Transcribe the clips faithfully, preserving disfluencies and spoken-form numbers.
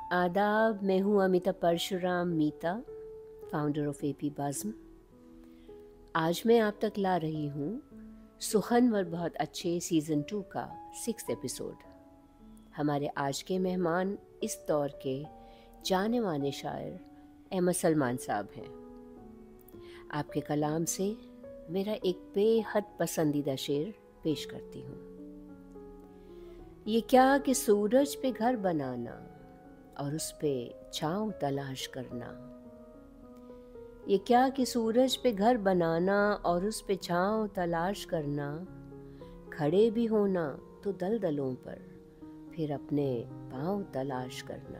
आदाब। मैं हूँ अमिता परशुराम मीता, फाउंडर ऑफ एपी बाज़म। आज मैं आप तक ला रही हूँ सुखनवर बहुत अच्छे सीज़न टू का सिक्स्थ एपिसोड। हमारे आज के मेहमान इस दौर के जाने माने शायर अहमद सलमान साहब हैं। आपके कलाम से मेरा एक बेहद पसंदीदा शेर पेश करती हूँ। ये क्या कि सूरज पे घर बनाना और उस पे छाँव तलाश करना। ये क्या कि सूरज पे घर बनाना और उस पे छाँव तलाश करना। खड़े भी होना तो दलदलों पर, फिर अपने पाँव तलाश करना।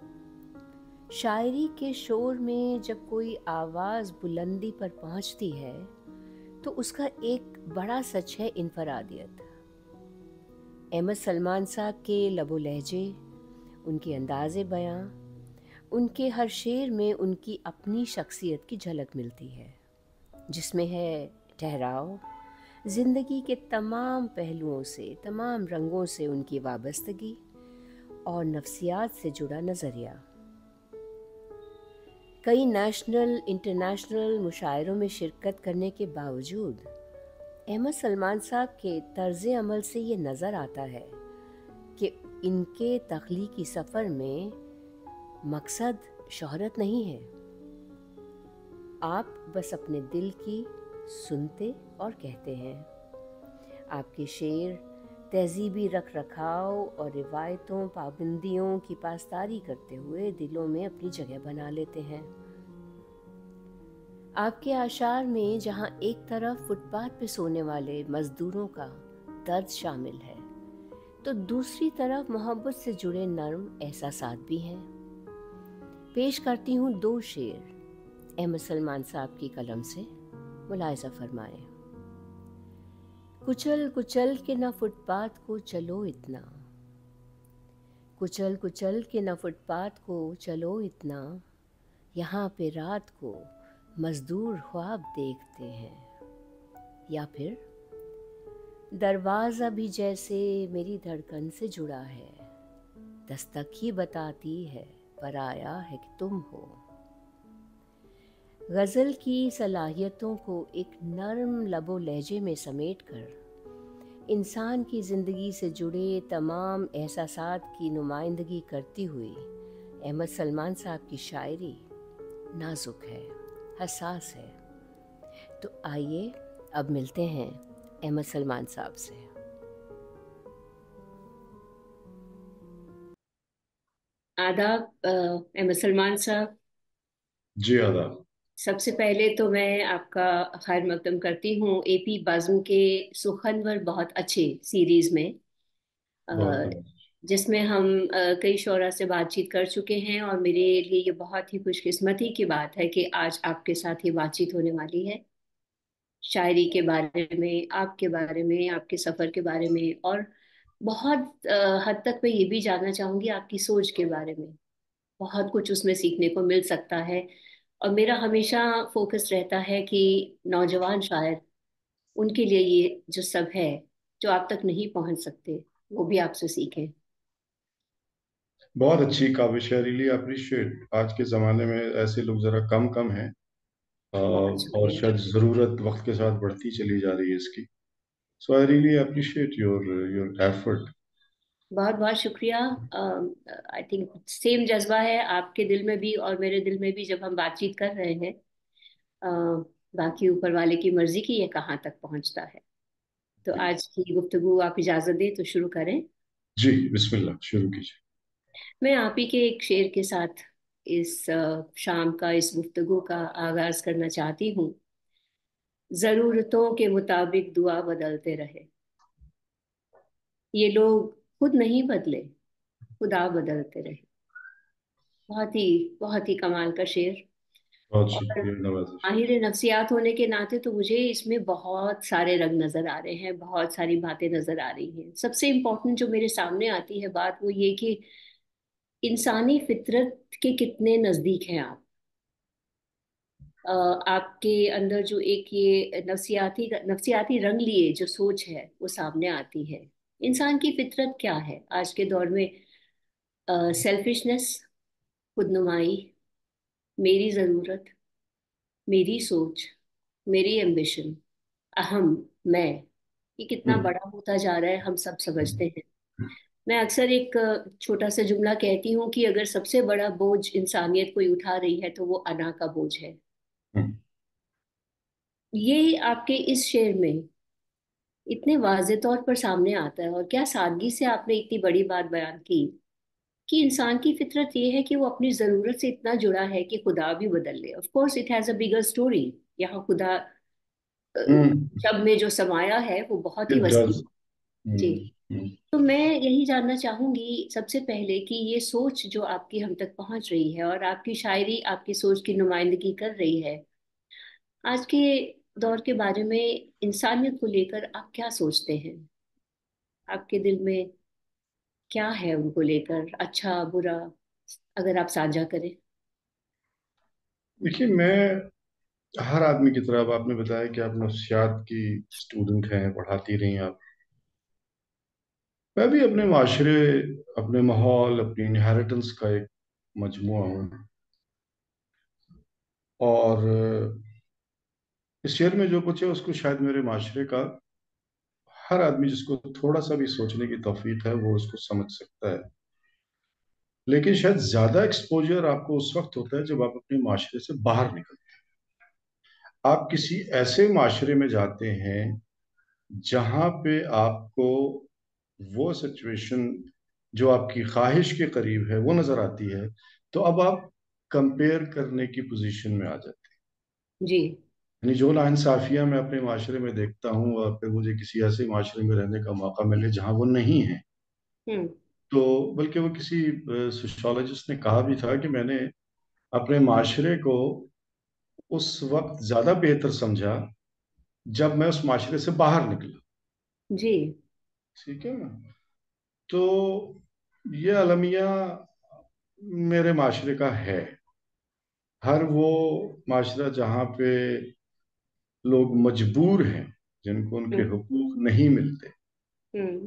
शायरी के शोर में जब कोई आवाज़ बुलंदी पर पहुंचती है तो उसका एक बड़ा सच है इनफरादियत। अहमद सलमान साहब के लबो लहजे, उनके अंदाज़े बयां, उनके हर शेर में उनकी अपनी शख्सियत की झलक मिलती है, जिसमें है ठहराव, ज़िंदगी के तमाम पहलुओं से, तमाम रंगों से उनकी वाबस्तगी और नफ्सियात से जुड़ा नज़रिया। कई नेशनल इंटरनेशनल मुशायरों में शिरकत करने के बावजूद अहमद सलमान साहब के तर्ज़ अमल से ये नज़र आता है कि इनके तख्लीकी सफ़र में मकसद शोहरत नहीं है। आप बस अपने दिल की सुनते और कहते हैं। आपके शेर तहजीबी रख रखाव और रिवायतों पाबंदियों की पासदारी करते हुए दिलों में अपनी जगह बना लेते हैं। आपके आशार में जहाँ एक तरफ फुटपाथ पे सोने वाले मज़दूरों का दर्द शामिल है, तो दूसरी तरफ मोहब्बत से जुड़े नर्म एहसासात भी हैं। पेश करती हूँ दो शेर अहमद सलमान साहब की कलम से, मुलाहिज़ा फरमाएं। कुचल कुचल के न फुटपाथ को चलो इतना, कुचल कुचल के न फुटपाथ को चलो इतना, यहाँ पे रात को मज़दूर ख्वाब देखते हैं। या फिर दरवाज़ा भी जैसे मेरी धड़कन से जुड़ा है, दस्तक ही बताती है पर आया है कि तुम हो। गज़ल की सलाहियतों को एक नर्म लबो लहजे में समेटकर इंसान की ज़िंदगी से जुड़े तमाम एहसासात की नुमाइंदगी करती हुई अहमद सलमान साहब की शायरी नाजुक है, हसास है। तो आइए अब मिलते हैं अहमद सलमान साहब से। आदाब अ, अहमद सलमान साहब। जी आदाब। सबसे पहले तो मैं आपका खैर मकदम करती हूँ एपी बाज़म के सुखनवर बहुत अच्छे सीरीज़ में, अ, बहुत बहुत जिसमें हम अ, कई शोरा से बातचीत कर चुके हैं और मेरे लिए ये बहुत ही खुशकिस्मती की बात है कि आज आपके साथ ये बातचीत होने वाली है। शायरी के बारे में, आपके बारे में, आपके सफ़र के बारे में, और बहुत अ, हद तक मैं ये भी जानना चाहूँगी आपकी सोच के बारे में। बहुत कुछ उसमें सीखने को मिल सकता है। और मेरा हमेशा फोकस रहता है कि नौजवान शायर, उनके लिए ये जो सब है जो आप तक नहीं पहुंच सकते, वो भी आपसे सीखें। बहुत अच्छी काविश है, रियली अप्रिशिएट। आज के ज़माने में ऐसे लोग ज़रा कम कम हैं। अ, बहुत और शुक्रिया। शायद ज़रूरत वक्त के साथ बढ़ती चली जा रही है इसकी। So I really appreciate your your effort. बहुत बहुत शुक्रिया। आई थिंक सेम जज्बा है आपके दिल में भी और मेरे दिल में भी जब हम बातचीत कर रहे हैं। अ, बाकी ऊपर वाले की मर्जी की ये कहाँ तक पहुंचता है। तो आज की गुफ्तगू आप इजाजत दें तो शुरू करें। जी, बिस्मिल्लाह, शुरू कीजिए। मैं आप ही के एक शेर के साथ इस अ, शाम का, इस गुफ्तगू का आगाज करना चाहती हूँ। जरूरतों के मुताबिक दुआ बदलते रहे, ये लोग खुद नहीं बदले, खुदा बदलते रहे। बहुत ही बहुत ही कमाल का शेर। बहुत और शुक्रिया नवाजिश। माहिर नफ्सियात होने के नाते तो मुझे इसमें बहुत सारे रंग नजर आ रहे हैं, बहुत सारी बातें नजर आ रही हैं। सबसे इम्पोर्टेंट जो मेरे सामने आती है बात, वो ये कि इंसानी फितरत के कितने नजदीक हैं आप। अ, आपके अंदर जो एक ये नफ्सियाती नफ्सियाती रंग लिए जो सोच है वो सामने आती है। इंसान की फितरत क्या है आज के दौर में? सेल्फिशनेस, खुदनुमाई, मेरी ज़रूरत, मेरी सोच, मेरी एम्बिशन, अहम, मैं, ये कितना हम्म, बड़ा होता जा रहा है हम सब समझते हैं। मैं अक्सर एक अ, छोटा सा जुमला कहती हूँ कि अगर सबसे बड़ा बोझ इंसानियत कोई उठा रही है तो वो अना का बोझ है। हम्म। ये आपके इस शेर में इतने वाजे तौर पर सामने आता है, और क्या सादगी से आपने इतनी बड़ी बात बयान की कि इंसान की फितरत ये है कि वो अपनी जरूरत से इतना जुड़ा है कि खुदा भी बदल ले। Of course it has a bigger story. यहाँ खुदा अ, हम्म। शब्द में जो समाया है वो बहुत ही इट वसी डज। है। जी। हम्म, हम्म। तो मैं यही जानना चाहूंगी सबसे पहले कि ये सोच जो आपकी हम तक पहुंच रही है और आपकी शायरी आपकी सोच की नुमाइंदगी कर रही है आज के दौर के बारे में, इंसानियत को लेकर आप क्या सोचते हैं? आपके दिल में क्या है उनको लेकर, अच्छा बुरा, अगर आप साझा करें। देखिए, मैं हर आदमी की तरह, अब आपने बताया कि आप नफ्सियात की स्टूडेंट हैं, पढ़ाती रही हैं आप। मैं भी अपने माशरे, अपने माहौल, अपनी इनहेरिटेंस का एक मजमुआ हूँ। और इस शेर में जो कुछ है उसको शायद मेरे माशरे का हर आदमी, जिसको थोड़ा सा भी सोचने की तौफीक है, वो उसको समझ सकता है। लेकिन शायद ज्यादा एक्सपोजर आपको उस वक्त होता है जब आप अपने माशरे से बाहर निकलते हैं। आप किसी ऐसे माशरे में जाते हैं जहां पे आपको वो सिचुएशन जो आपकी ख्वाहिश के करीब है वो नजर आती है। तो अब आप कंपेयर करने की पोजीशन में आ जाते हैं। जी। यानी जो नाइंसाफियां मैं अपने माशरे में देखता हूँ, और फिर मुझे किसी ऐसे माशरे में रहने का मौका मिले जहां वो नहीं है, हम्म। तो बल्कि वो किसी सोशोलॉजिस्ट ने कहा भी था कि मैंने अपने माशरे को उस वक्त ज्यादा बेहतर समझा जब मैं उस माशरे से बाहर निकला। जी। ठीक है ना? तो ये अलमिया मेरे माशरे का है। हर वो माशरा जहाँ पे लोग मजबूर हैं, जिनको उनके हम्म। हुकूक नहीं मिलते, हम्म।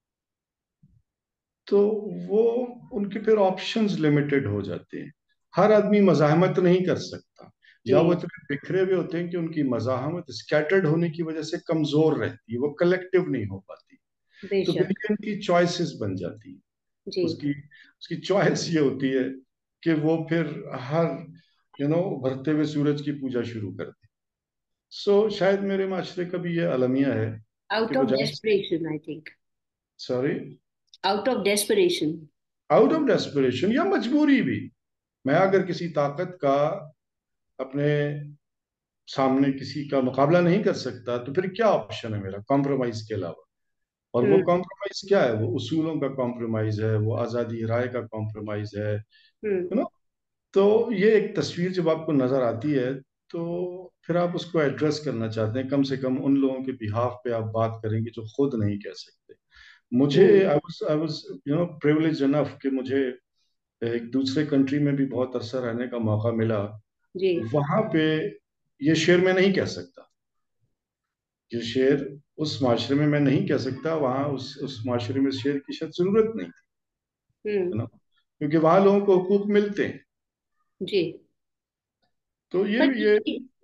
तो वो उनके फिर ऑप्शंस लिमिटेड हो जाते हैं। हर आदमी मज़ाहमत नहीं कर सकता, जी। या वो इतने बिखरे हुए होते हैं कि उनकी मज़ाहमत स्कैटर्ड होने की वजह से कमजोर रहती है, वो कलेक्टिव नहीं हो पाती। तो फिर बेशक। ये उनकी चॉइसेस बन जाती है। जी। उसकी उसकी चॉइस ये होती है कि वो फिर हर यू नो उभरते हुए सूरज की पूजा शुरू कर दे। सो शायद मेरे माशरे का भी ये अलमिया है कि आउट वो of just, desperation I think. Sorry, out of desperation. Out of desperation या मजबूरी भी, मैं अगर किसी ताकत का अपने सामने किसी का मुकाबला नहीं कर सकता, तो फिर क्या ऑप्शन है मेरा कॉम्प्रोमाइज के अलावा? और वो हम्म। कॉम्प्रोमाइज क्या है? वो उसूलों का कॉम्प्रोमाइज है, वो आज़ादी राय का कॉम्प्रोमाइज है, हम्म। You no. तो ये एक तस्वीर जब आपको नजर आती है, तो फिर आप उसको एड्रेस करना चाहते हैं। कम से कम उन लोगों के बिहाफ पे आप बात करेंगे जो खुद नहीं कह सकते। मुझे hmm. I was I was you know privilege enough कि मुझे एक दूसरे कंट्री में भी बहुत अरसा रहने का मौका मिला। जी। वहां पे ये शेर मैं नहीं कह सकता, ये शेर उस माशरे में मैं नहीं कह सकता, वहां उस उस माशरे में शेर की शायद जरूरत नहीं थी, है हम्म। ना, क्योंकि वहां लोगों को हुकूक मिलते हैं। जी। तो ये पर ये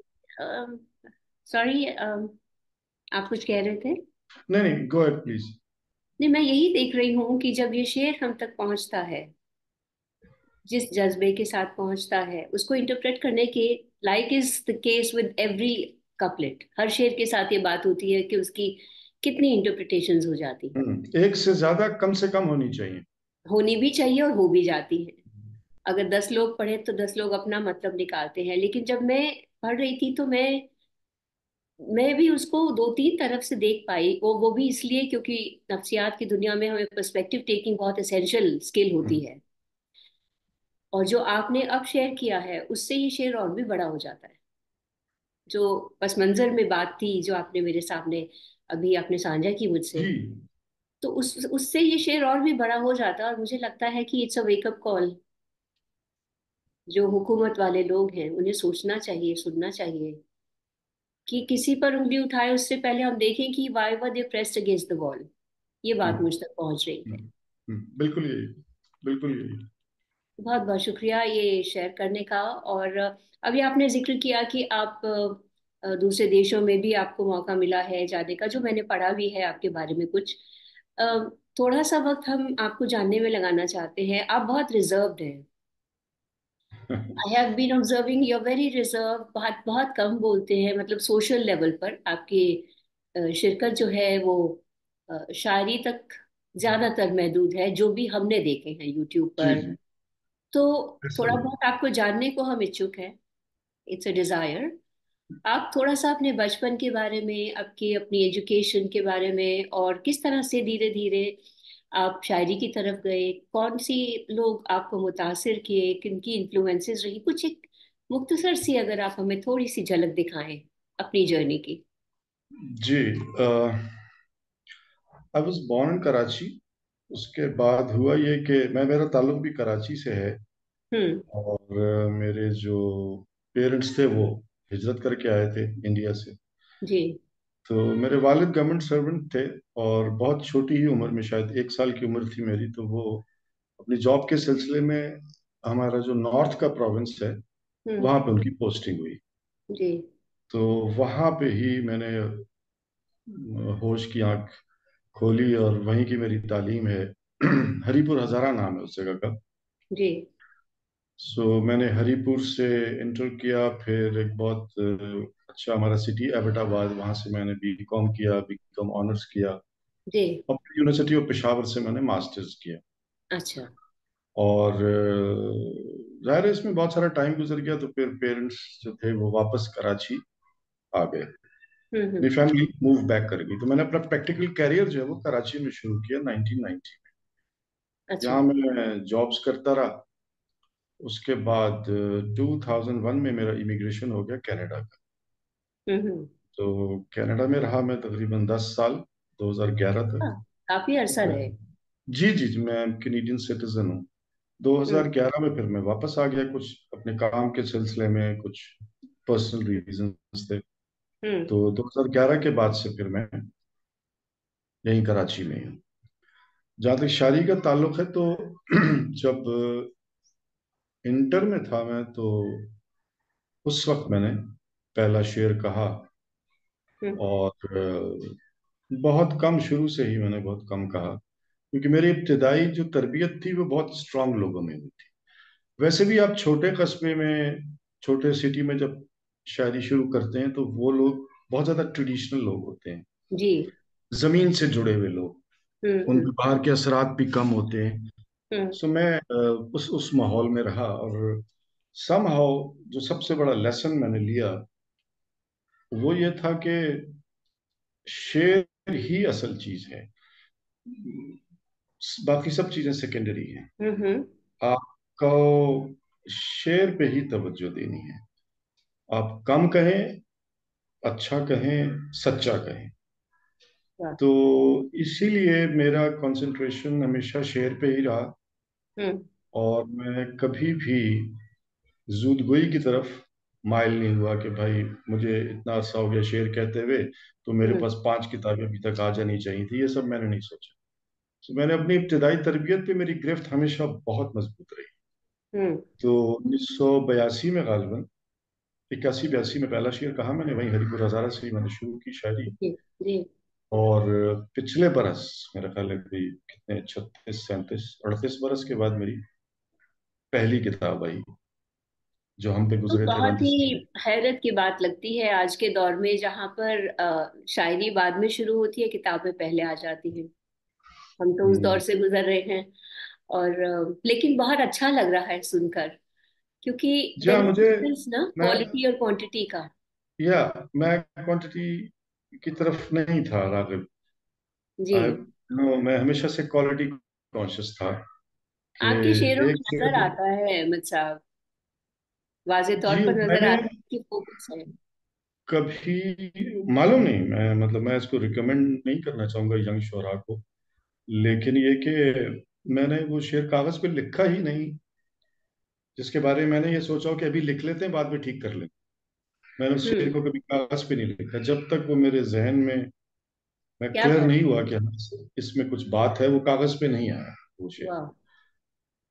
सॉरी, आप कुछ कह रहे थे? नहीं नहीं, गो अहेड प्लीज। नहीं, मैं यही देख रही हूँ कि जब ये शेर हम तक पहुंचता है, जिस जज्बे के साथ पहुंचता है, उसको इंटरप्रेट करने के, like is the case with every couplet, हर शेर के साथ ये बात होती है कि उसकी कितनी इंटरप्रिटेशंस हो जाती हैं। हम्म, एक से ज्यादा कम से कम होनी चाहिए। होनी भी चाहिए और हो भी जाती है। अगर दस लोग पढ़े तो दस लोग अपना मतलब निकालते हैं, लेकिन जब मैं पढ़ रही थी तो मैं मैं भी उसको दो तीन तरफ से देख पाई। वो वो भी इसलिए क्योंकि नफ्सियात की दुनिया में हमें पर्सपेक्टिव टेकिंग बहुत एसेंशियल स्किल होती हम्म, है। और जो आपने अब शेयर किया है उससे ये शेर और भी बड़ा हो जाता है। जो पस मंजर में बात थी जो आपने मेरे सामने अभी आपने साझा की मुझसे, जी। तो उस उससे ये शेर और भी बड़ा हो जाता है। और मुझे लगता है कि इट्स अ वेकअप कॉल। जो हुकूमत वाले लोग हैं उन्हें सोचना चाहिए, सुनना चाहिए कि किसी पर उंगली उठाए उससे पहले हम देखें कि why were they pressed against the wall. ये बात हम्म, मुझ तक पहुंच रही है। हम्म, हम्म, बिल्कुल यही, बिल्कुल यही। बहुत बहुत शुक्रिया ये शेयर करने का। और अभी आपने जिक्र किया कि आप अ, दूसरे देशों में भी आपको मौका मिला है जाने का, जो मैंने पढ़ा भी है आपके बारे में कुछ। अ, थोड़ा सा वक्त हम आपको जानने में लगाना चाहते हैं। आप बहुत रिजर्व्ड हैं। I have been observing you are very reserve, बहुत बहुत कम बोलते हैं, मतलब सोशल लेवल पर आपकी अ, शिरकत जो है वो अ, शायरी तक ज्यादातर महदूद है, जो भी हमने देखे हैं यूट्यूब जी पर। जी, तो ऐसा थोड़ा ही है। बहुत आपको जानने को हम इच्छुक हैं। It's a desire. आप थोड़ा सा अपने बचपन के बारे में, आपकी अपनी एजुकेशन के बारे में, और किस तरह से धीरे धीरे आप शायरी की तरफ गए, कौन सी लोग आपको मुतासिर किए, किन की इन्फ्लुएंसेस रही, कुछ एक मुख्तसर सी अगर आप हमें थोड़ी सी झलक दिखाएं अपनी जर्नी की। जी, I was born in Karachi. उसके बाद हुआ ये कि मैं मेरा ताल्लुक भी कराची से है। हम्म। और अ, मेरे जो पेरेंट्स थे वो हिजरत करके आए थे इंडिया से। जी। तो मेरे वालिद गवर्नमेंट सर्वेंट थे। और बहुत छोटी ही उम्र में, शायद एक साल की उम्र थी मेरी, तो वो अपनी जॉब के सिलसिले में हमारा जो नॉर्थ का प्रोविंस है हम्म। वहाँ पे उनकी पोस्टिंग हुई। जी। तो वहाँ पे ही मैंने अ, होश की आंख खोली और वहीं की मेरी तालीम है। हरीपुर हजारा नाम है उस जगह का। जी। सो मैंने हरीपुर से इंटर किया, फिर एक बहुत अ, अच्छा हमारा सिटी एबटाबाद, वहाँ से मैंने बी कॉम किया, बी कॉम ऑनर्स किया। जी। और यूनिवर्सिटी ऑफ पेशावर से मैंने मास्टर्स किया। अच्छा। और अ, जाहिर है इसमें बहुत सारा टाइम गुजर गया, तो फिर पेरेंट्स जो थे वो वापस कराची आ गए। हम्म। मेरी हम्म। फैमिली मूव बैक कर गई, तो मैंने अपना प्रैक्टिकल कैरियर जो है वो कराची में शुरू किया नाइनटीन नाइंटी में। अच्छा। यहाँ मैं जॉब्स करता रहा। उसके बाद टू थाउजेंड वन में मेरा इमिग्रेशन हो गया कनाडा का। हम्म। हम्म। तो कनाडा में रहा मैं तकरीबन दस साल, दो हज़ार ग्यारह हाँ, तक। काफी अरसा फिर रहे। जी जी जी, मैं कैनेडियन सिटीजन हूँ। हम्म। दो हज़ार ग्यारह में फिर मैं वापस आ गया, कुछ अपने काम के सिलसिले में, कुछ पर्सनल रीजंस थे। हम्म। तो दो हज़ार ग्यारह के बाद से फिर मैं यहीं कराची में ही हूँ। जहाँ तक शादी का ताल्लुक है, तो जब इंटर में था मैं, तो उस वक्त मैंने पहला शेर कहा। हम्म। और अ, बहुत कम, शुरू से ही मैंने बहुत कम कहा, क्योंकि मेरी इब्तदाई जो तरबियत थी वो बहुत स्ट्रांग लोगों में हुई थी। वैसे भी आप छोटे कस्बे में, छोटे सिटी में जब शायरी शुरू करते हैं, तो वो लोग बहुत ज्यादा ट्रेडिशनल लोग होते हैं, जी। जमीन से जुड़े हुए लोग। हम्म। उन हम्म। पे बाहर के असरात भी कम होते हैं। हम्म। सो मैं अ, उस उस माहौल में रहा। और समहाउ जो सबसे बड़ा लेसन मैंने लिया वो ये था कि शेर ही असल चीज है, बाकी सब चीजें सेकेंडरी हैं। हम्म। हम्म। आपको शेर पे ही तवज्जो देनी है। आप कम कहें, अच्छा कहें, सच्चा कहें। वाह। तो इसीलिए मेरा कंसंट्रेशन हमेशा शेर पे ही रहा। हम्म। और मैं कभी भी जूदगोई की तरफ माइल नहीं हुआ कि भाई मुझे इतना अरसा हो गया शेर कहते हुए, तो मेरे हम्म। पास पांच किताबें अभी तक आ जानी चाहिए थी। ये सब मैंने नहीं सोचा। तो मैंने अपनी इब्तदाई तरबियत पे मेरी गिरफ्त हमेशा बहुत मजबूत रही। हम्म। तो उन्नीस सौ बयासी में गालिबन, इक्यासी बयासी में पहला शेर कहा मैंने, वहीं हरिपुर हजारा से ही मैंने शुरू की शायरी। जी। जी। और पिछले बरस, मेरा ख्याल है कि कितने, छत्तीस सैंतीस अड़तीस बरस के बाद मेरी पहली किताब आई, जो हम पे तो गुजरे थे बहुत रंजिश ही की। हैरत की बात लगती है आज के दौर में, जहाँ पर अ, शायरी बाद में शुरू होती है, किताबें पहले आ जाती हैं। हम तो उस दौर हम्म, से गुजर रहे हैं। और अ, लेकिन बहुत अच्छा लग रहा है सुनकर, क्योंकि जी देयर हाँ, इज मुझे, डिफरेंस ना, मैं, क्वालिटी और क्वांटिटी का। या मैं क्वांटिटी की तरफ नहीं था रागिब। जी। आई नो, मैं हमेशा से क्वालिटी कॉन्शियस था कि आपके शेरों में एक नजर शेर। आता है अहमद साहब, वाजे तौर जी, पर नजर मैंने आता है कि फोकस है। कभी, मालूम नहीं, मैं मतलब मैं इसको रिकमेंड नहीं करना चाहूंगा यंग शोरा को, लेकिन ये कि मैंने वो शेर कागज पे लिखा ही नहीं, जिसके बारे में मैंने ये सोचा हो कि अभी लिख लेते हैं, बाद में ठीक कर लेंगे। मैंने उस शेर हम्म। को कभी कागज पे नहीं लिखा, जब तक वो मेरे जहन में मैं क्या क्लियर बात। नहीं हुआ कि हाँ, इसमें कुछ बात है, वो कागज पे नहीं आया वो शेर। वाह।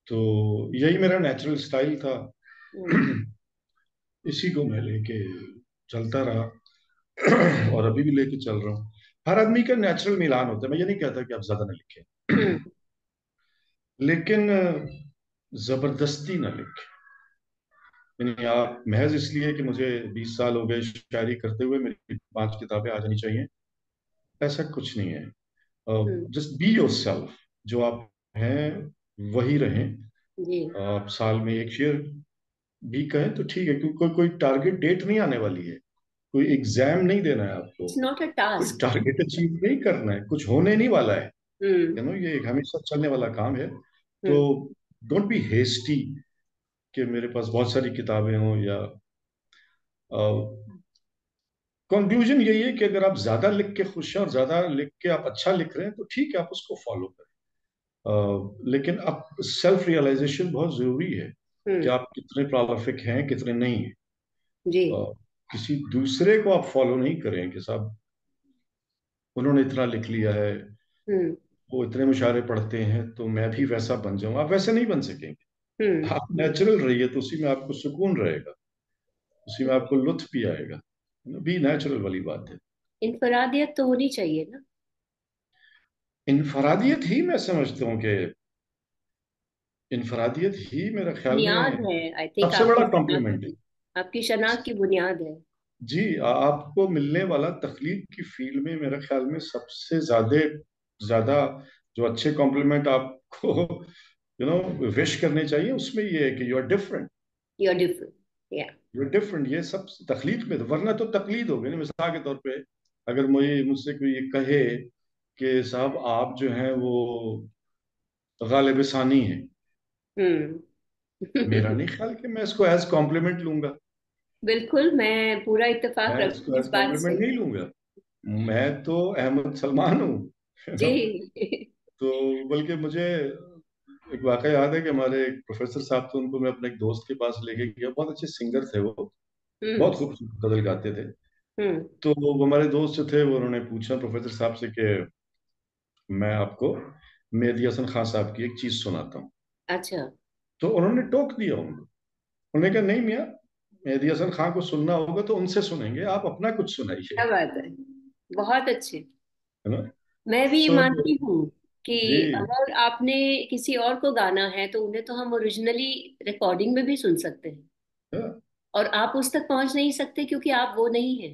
तो यही मेरा नेचुरल स्टाइल था। हम्म। इसी को मैं लेके चलता रहा और अभी भी लेके चल रहा हूँ। हर आदमी का नेचुरल मिलान होता है। मैं ये नहीं कहता कि आप ज्यादा ना लिखें, हम्म। लेकिन जबरदस्ती ना लिखें। यानी आप महज इसलिए कि मुझे बीस साल हो गए शायरी करते हुए मेरी पांच किताबें आ जानी चाहिए, ऐसा कुछ नहीं है। हम्म। Just be yourself. जो आप हैं वही रहें। जी। आप साल में एक शेर भी कहें तो ठीक है, क्योंकि कोई कोई टारगेट डेट नहीं आने वाली है। कोई एग्जाम नहीं देना है आपको। इट्स नॉट अ कोई टास्क। टारगेट अचीव नहीं करना है, कुछ होने नहीं वाला है। हम्म। यू नो ये एक हमेशा चलने वाला काम है। तो हम्म। डोंट बी हेस्टी कि मेरे पास बहुत सारी किताबें हों, या कंक्लूजन यही है कि अगर आप ज्यादा लिख के खुश हैं और ज्यादा लिख के आप अच्छा लिख रहे हैं तो ठीक है, आप उसको फॉलो करें। अ, लेकिन आप सेल्फ रियलाइजेशन बहुत जरूरी है कि हम्म। आप कितने प्रोलिफिक हैं कितने नहीं हैं। जी। अ, किसी दूसरे को आप फॉलो नहीं करें कि साहब उन्होंने इतना लिख लिया है, हम्म। वो इतने मुशायरे पढ़ते हैं तो मैं भी वैसा बन जाऊं। आप वैसे नहीं बन सकेंगे। हम्म। आप नेचुरल रहिए तो उसी में आपको सुकून रहेगा, उसी में आपको लुत्फ भी आएगा। बी नेचुरल वाली बात है। इनफरादियत तो होनी चाहिए ना। इनफरादियत ही मैं समझता हूँ कि इनफरादियत ही मेरे ख्याल बुनियाद में है, आई थिंक, सबसे आपकी बड़ा शनाख्त कॉम्प्लीमेंट है। की। आपकी शनाख्त की बुनियाद है। जी, आ- आपको मिलने वाला तखलीक की फील्ड में मेरे ख्याल में सबसे ज्यादा ज्यादा जो अच्छे कॉम्प्लीमेंट आपको यू नो विश करने चाहिए, उसमें ये है कि you are different. You are different. Yeah. You are different, ये सब तखलीक में। वरना तो तकलीद हो गई ना। मिसाल के तौर पे अगर मुझे मुझसे कोई ये कहे कि साहब आप जो हैं वो गालिब सानी हैं, हम्म। मेरा नहीं ख्याल कि मैं इसको एज कॉम्प्लीमेंट लूंगा। बिल्कुल, मैं पूरा इत्तेफाक मैं रखती इसको हूँ एज इस बात कॉम्प्लीमेंट से। नहीं लूंगा। मैं तो अहमद सलमान हूँ, है जी। ना। तो बल्कि मुझे एक वाकया याद है कि हमारे एक प्रोफेसर साहब थे, उनको मैं अपने एक दोस्त के पास लेके गया। बहुत अच्छे सिंगर थे वो, हम्म। बहुत खूबसूरत गजल गाते थे। हम्म। तो वो हमारे दोस्त जो थे वो उन्होंने पूछा प्रोफेसर साहब से कि मैं आपको मेहदी हसन खान साहब की एक चीज सुनाता हूँ। अच्छा। तो उन्होंने टोक दिया उनको। उन्होंने कहा नहीं मियाँ, मेहदी हसन खान को सुनना होगा तो उनसे सुनेंगे, आप अपना कुछ सुनाइए। क्या बात है। बहुत अच्छे। है ना। मैं भी सो मानती हूँ कि जी, अगर आपने किसी और को गाना है तो उन्हें तो हम ओरिजिनली रिकॉर्डिंग में भी सुन सकते हैं। और आप उस तक पहुंच नहीं सकते क्योंकि आप वो नहीं हैं।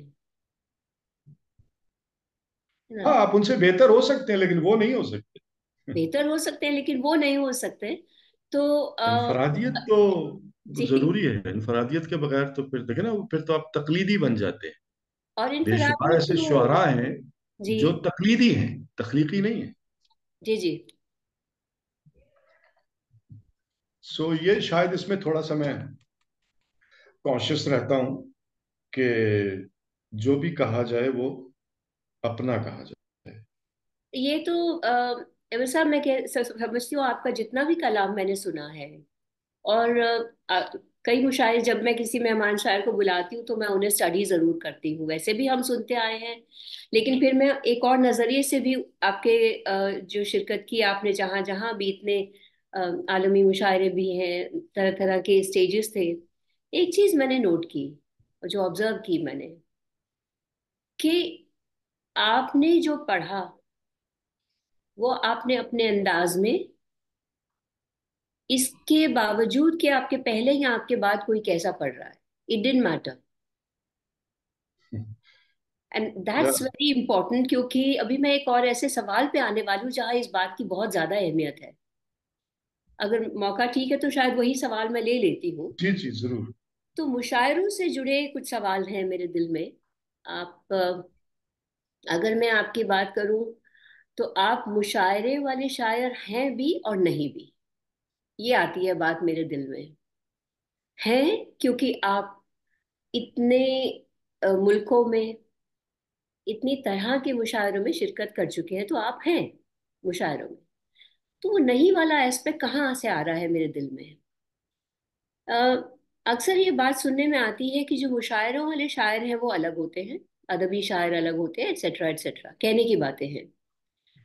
है ना। हाँ आप उनसे बेहतर हो सकते हैं लेकिन वो नहीं हो सकते। बेहतर हो सकते हैं लेकिन वो नहीं हो सकते। तो आ, इनफरादियत तो जी। जरूरी है। इनफरादियत के बगैर तो फिर देखे ना, फिर तो आप तकलीदी बन जाते हैं। और बेशुमार इनफरादियत ऐसे तो। शुअरा हैं जी। जो तकलीदी हैं, तख्लीकी नहीं है। जी। जी। सो ये शायद इसमें थोड़ा सा मैं कॉन्शियस रहता हूँ कि जो भी कहा जाए वो अपना कहा जाए। ये तो आ, एमर साहब, मैं कह स- समझती हूँ आपका जितना भी कलाम मैंने सुना है। और अ, कई मुशाइर, जब मैं किसी मेहमान शायर को बुलाती हूँ तो मैं उन्हें स्टडी जरूर करती हूँ। वैसे भी हम सुनते आए हैं, लेकिन फिर मैं एक और नजरिए से भी आपके अ, जो शिरकत की आपने, जहाँ जहाँ भी इतने अ, आलमी मुशायरे भी हैं, तरह तरह के स्टेजेस थे। एक चीज मैंने नोट की, और जो ऑब्जर्व की मैंने, कि आपने जो पढ़ा वो आपने अपने अंदाज में, इसके बावजूद कि आपके पहले या आपके बाद कोई कैसा पढ़ रहा है, it didn't matter. And yeah that's very important, क्योंकि अभी मैं एक और ऐसे सवाल पे आने वाली हूँ जहाँ इस बात की बहुत ज्यादा अहमियत है। अगर मौका ठीक है तो शायद वही सवाल मैं ले लेती हूँ। जी जी जरूर। तो मुशायरों से जुड़े कुछ सवाल हैं मेरे दिल में। आप अ, अगर मैं आपकी बात करूं तो आप मुशायरे वाले शायर हैं भी और नहीं भी। ये आती है बात मेरे दिल में। हैं क्योंकि आप इतने अ, मुल्कों में इतनी तरह के मुशायरों में शिरकत कर चुके हैं, तो आप हैं मुशायरों में। तो वो नहीं वाला एस्पेक्ट कहाँ से आ रहा है मेरे दिल में। अ, अक्सर ये बात सुनने में आती है कि जो मुशायरों वाले शायर हैं वो अलग होते हैं, अदबी शायर अलग होते हैं, एक्सेट्रा एक्सेट्रा कहने की बातें हैं।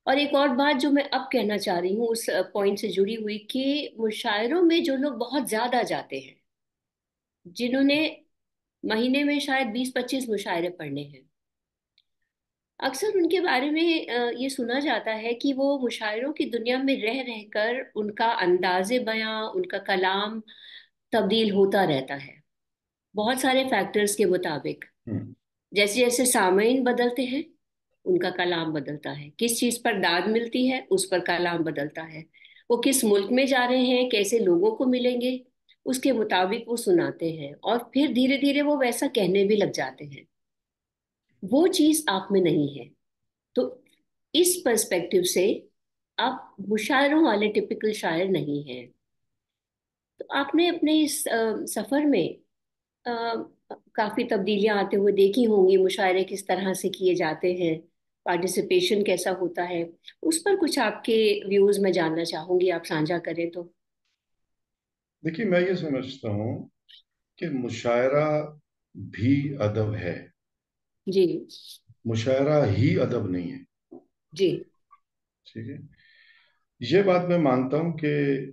और एक और बात जो मैं अब कहना चाह रही हूँ उस पॉइंट से जुड़ी हुई, कि मुशायरों में जो लोग बहुत ज्यादा जाते हैं, जिन्होंने महीने में शायद बीस पच्चीस मुशायरे पढ़ने हैं, अक्सर उनके बारे में अ, ये सुना जाता है कि वो मुशायरों की दुनिया में रह रहकर उनका अंदाजे बयां, उनका कलाम तब्दील होता रहता है, बहुत सारे फैक्टर्स के मुताबिक। हम्म। जैसे जैसे सामईन बदलते हैं, उनका कलाम बदलता है। किस चीज पर दाद मिलती है, उस पर कलाम बदलता है। वो किस मुल्क में जा रहे हैं, कैसे लोगों को मिलेंगे, उसके मुताबिक वो सुनाते हैं, और फिर धीरे धीरे वो वैसा कहने भी लग जाते हैं। वो चीज आप में नहीं है। तो इस पर्सपेक्टिव से आप मुशायरों वाले टिपिकल शायर नहीं हैं। तो आपने अपने इस अ, सफर में अ, काफी तब्दीलियां आते हुए देखी होंगी, मुशायरे किस तरह से किए जाते हैं, पार्टिसिपेशन कैसा होता है। उस पर कुछ आपके व्यूज मैं जानना चाहूंगी, आप साझा करें तो। देखिए, मैं ये समझता हूँ कि मुशायरा भी अदब है। जी। मुशायरा ही अदब नहीं है। जी। ठीक है। ये बात मैं मानता हूँ कि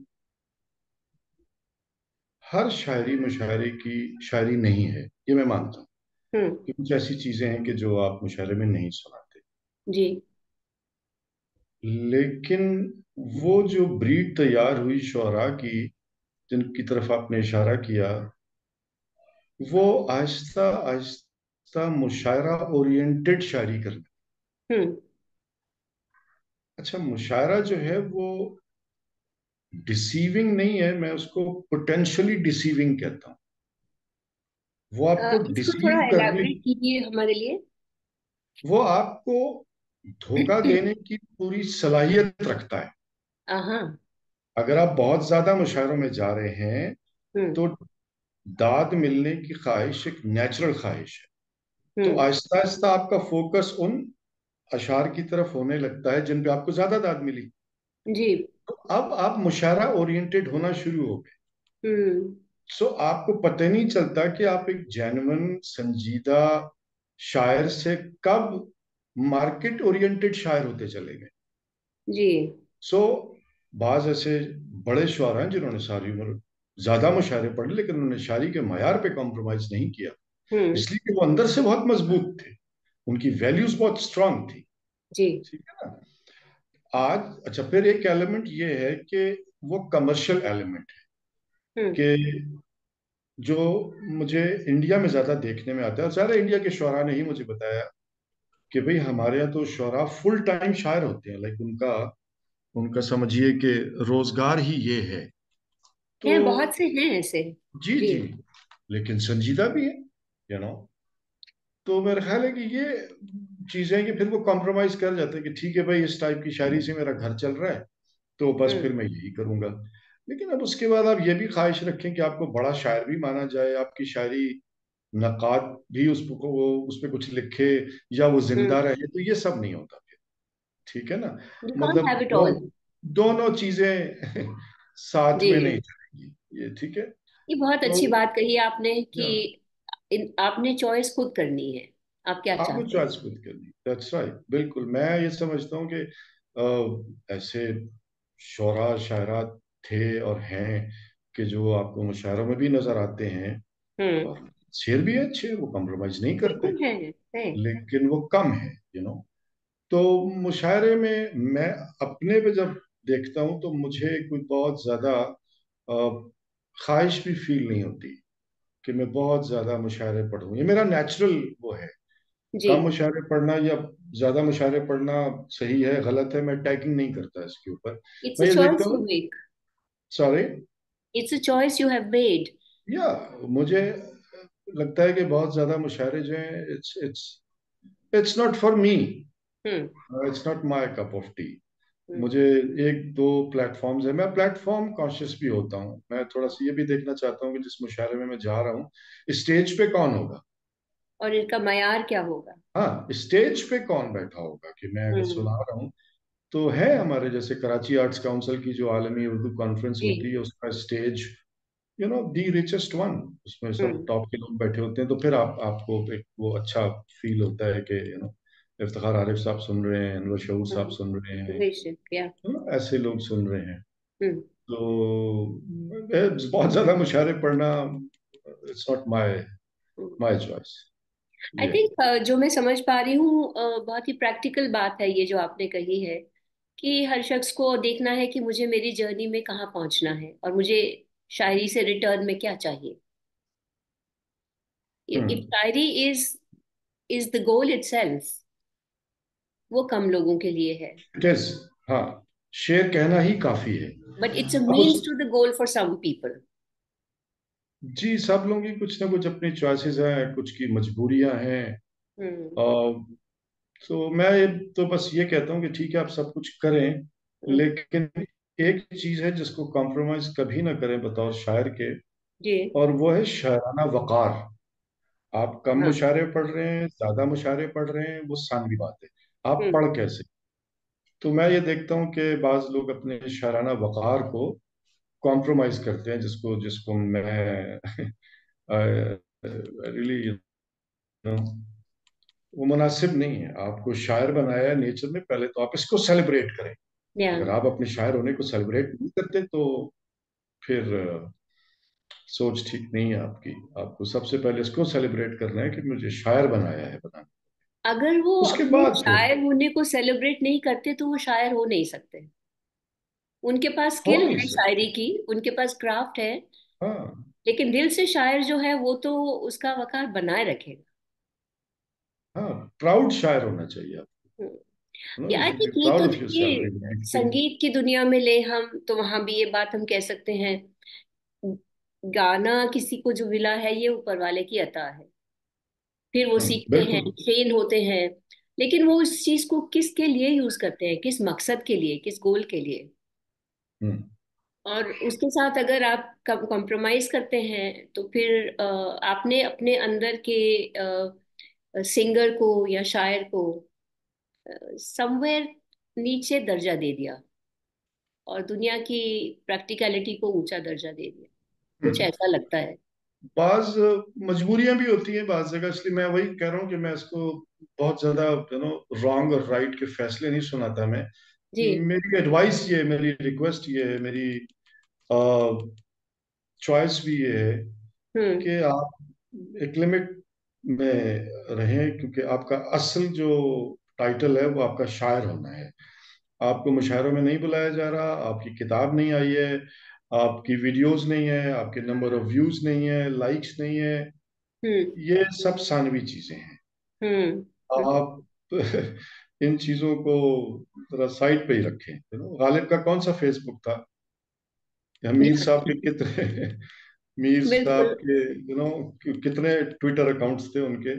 हर शायरी मुशायरे की शायरी नहीं है, ये मैं मानता हूँ हम्म। कि कुछ ऐसी चीजें हैं कि जो आप मुशायरे में नहीं सुनाते। जी। लेकिन वो जो ब्रीड तैयार हुई शुअरा की, जिनकी तरफ आपने इशारा किया, वो आहिस्ता आहिस्ता मुशायरा ओरिएंटेड शायरी करने। हम्म। अच्छा, मुशायरा जो है वो डिसीविंग नहीं है, मैं उसको पोटेंशियली डिसीविंग कहता हूँ। वो अ, आपको इसको थोड़ा डिसीव करने, एलैबोरेट कीजिए हमारे लिए। वो आपको धोखा देने की पूरी सलाहियत रखता है। हाँ। अगर आप बहुत ज्यादा मुशायरों में जा रहे हैं हम्म। तो दाद मिलने की ख्वाहिश एक नेचुरल ख्वाहिश है। तो हम्म। आहिस्ता आहिस्ता आपका फोकस उन अशार की तरफ होने लगता है जिन पे आपको ज्यादा दाद मिली। जी। तो अब आप मुशायरा ओरिएंटेड होना शुरू हो गए। हम्म। सो आपको पता नहीं चलता कि आप एक जेन्युइन संजीदा शायर से कब मार्केट ओरिएंटेड शायर होते चले गए। जी। सो बाज ऐसे बड़े शुआरा हैं जिन्होंने सारी उम्र ज्यादा मुशायरे पढ़े, लेकिन उन्होंने शायरी के मयार पे कॉम्प्रोमाइज नहीं किया, हम्म। इसलिए कि वो अंदर से बहुत मजबूत थे। उनकी वैल्यूज बहुत स्ट्रांग थी। जी। ठीक है ना। आज अच्छा, फिर एक एलिमेंट ये है कि वो कमर्शियल एलिमेंट है हम्म। कि जो मुझे इंडिया में ज्यादा देखने में आता है, और ज्यादा इंडिया के शुरा ने ही मुझे बताया कि भाई हमारे यहाँ तो शुरा फुल टाइम शायर होते हैं, लाइक उनका उनका समझिए कि रोजगार ही ये है। तो हैं, बहुत से हैं ऐसे। जी जी। जी, लेकिन संजीदा भी है, यू नो। तो मेरा ख्याल है कि ये चीजें कि फिर वो कॉम्प्रोमाइज कर जाते हैं कि ठीक है भाई, इस टाइप की शायरी से मेरा घर चल रहा है, तो बस हम्म। फिर मैं यही करूंगा। लेकिन अब उसके बाद आप ये भी ख्वाहिश रखें कि आपको बड़ा शायर भी माना जाए, आपकी शायरी नकाद भी उस को उस पर कुछ लिखे, या वो हम्म। जिंदा रहे, तो ये सब नहीं होता फिर। ठीक है ना। यू कांट मतलब हैव इट दो, ऑल। दोनों चीजें साथ में नहीं जी। चलेंगी, ये ठीक है। ये बहुत तो अच्छी बात कही आपने कि या इन, आपने चॉइस खुद करनी है, आप क्या आपको चाहते हैं। चॉइस खुद करनी, दैट्स राइट, बिल्कुल। मैं ये समझता हूँ कि अ, ऐसे शोरा शायरा थे और हैं कि जो आपको मुशायरों में भी नजर आते हैं, हम्म। और शेर भी है अच्छे, वो कॉम्प्रोमाइज नहीं करते, बिल्कुल है। है। लेकिन वो कम है, यू नो। तो मुशायरे में मैं अपने पे जब देखता हूँ तो मुझे कोई बहुत ज्यादा अ, ख्वाहिश भी फील नहीं होती कि मैं बहुत ज्यादा मुशायरे पढ़ूं। ये मेरा नेचुरल वो है। जी। कम मुशायरे पढ़ना या ज्यादा मुशायरे पढ़ना सही है गलत है, मैं टैगिंग नहीं करता इसके ऊपर। इट्स मैं अ ये देखता चॉइस यू हूँ, make. Sorry, it's a choice you have made. या मुझे लगता है कि बहुत ज्यादा मुशायरे जो हैं, it's it's it's not for me, hmm. It's not my cup of tea. Hmm. मुझे एक दो प्लेटफॉर्म्स है, मैं प्लेटफॉर्म कॉन्शियस भी होता हूँ। मैं थोड़ा सा ये भी देखना चाहता हूँ कि जिस मुशायरे में मैं जा रहा हूँ, स्टेज पे कौन होगा। और इनका मयार क्या होगा। हाँ, स्टेज पे कौन बैठा होगा, कि मैं अगर हम्म। सुना रहा हूँ तो है हमारे जैसे कराची आर्ट्स काउंसिल की जो आलमी उर्दू कॉन्फ्रेंस जी। होती है, उसका stage, you know, the richest one, उसमें सब हम्म। टॉप के लोग बैठे होते हैं, तो फिर आप आपको एक वो अच्छा फील होता है कि यू नो इफ्तिखार आरिफ साहब सुन रहे हैं, अनवर शहूर साहब हम्म, सुन रहे हैं, बेशक या। है ना, ऐसे लोग सुन रहे हैं। हम्म। तो मैं बहुत ज्यादा मुशायरे पढ़ना, it's not my my choice. I ये है। थिंक जो मैं समझ पा रही हूँ, अ, बहुत ही प्रैक्टिकल बात है ये जो आपने कही है, कि हर शख्स को देखना है कि मुझे मेरी जर्नी में कहाँ पहुंचना है और मुझे शायरी से रिटर्न में क्या चाहिए। If hmm. शायरी is is the goal itself, वो कम लोगों के लिए है। It is. हाँ, शेर कहना ही काफी है। बट इट्स अ अब उस means to the goal for some people. जी, सब लोगों की कुछ ना कुछ अपनी चॉइसेस हैं, कुछ की मजबूरियां हैं। हम्म। और तो मैं ये- तो बस ये कहता हूँ कि ठीक है, आप सब कुछ करें, हम्म, लेकिन एक चीज है जिसको कॉम्प्रोमाइज कभी ना करें बतौर शायर के, जी। और वो है शायराना वकार। आप कम हाँ। मुशायरे पढ़ रहे हैं, ज्यादा मुशायरे पढ़ रहे हैं, वो सानवी बात है। आप हम्म। पढ़ कैसे? तो मैं ये देखता हूँ कि बाज लोग अपने शायराना वकार को कॉम्प्रोमाइज करते हैं, जिसको जिसको मैं रियली, यू नो, वो मुनासिब नहीं है। आपको शायर बनाया है नेचर ने, पहले तो आप इसको सेलिब्रेट करें। या। अगर आप अपने शायर होने को सेलिब्रेट नहीं करते, तो फिर अ, सोच ठीक नहीं है आपकी। आपको सबसे पहले इसको सेलिब्रेट करना है कि मुझे शायर बनाया है, बनाना। अगर वो उसके अपने बाद फिर शायर होने को सेलिब्रेट नहीं करते तो वो शायर हो नहीं सकते। उनके पास हो स्किल नहीं है शायरी सकते। की, उनके पास क्राफ्ट है, हाँ, लेकिन दिल से शायर जो है वो तो उसका वकार बनाए रखेगा। हाँ, प्राउड शायर होना चाहिए आप। No, yeah you I should be think ये प्राउड तो ऑफ योरसेल्फ। देखिए, संगीत की दुनिया में ले हम तो वहां भी ये बात हम कह सकते हैं, गाना किसी को जो मिला है ये ऊपर वाले की अता है। फिर वो सीखते हैं, बिल्कुल। ट्रेन होते हैं, लेकिन वो उस चीज को किसके लिए यूज करते हैं, किस मकसद के लिए, किस गोल के लिए। हम्म। और उसके साथ अगर आप कॉम्प्रोमाइज करते हैं तो फिर अ, आपने अपने अंदर के सिंगर को या शायर को समवेयर नीचे दर्जा दे दिया और दुनिया की प्रैक्टिकलिटी को ऊंचा दर्जा दे दिया। कुछ हम्म। ऐसा लगता है। बाज मजबूरियां भी होती हैं बाज जगह, इसलिए मैं वही कह रहा हूँ कि मैं इसको बहुत ज्यादा, यू नो, रॉन्ग और राइट के फैसले नहीं सुनाता मैं। जी। मेरी एडवाइस ये है, मेरी रिक्वेस्ट ये है, मेरी चॉइस भी ये है हम्म। कि आप एक लिमिट में रहें, क्योंकि आपका असल जो टाइटल है वो आपका शायर होना है। आपको मुशायरों में नहीं बुलाया जा रहा, आपकी किताब नहीं आई है, आपकी वीडियोस नहीं है, आपके नंबर ऑफ व्यूज नहीं है, लाइक्स नहीं है, हम्म। ये सब सानवी चीजें हैं। हम्म। हम्म। आप इन चीजों को जरा साइड पे ही रखें। यू नो, गालिब का कौन सा फेसबुक था, या मीर साहब के कितने मीर साहब बिल्कुल। के, यू नो, कितने ट्विटर अकाउंट्स थे उनके।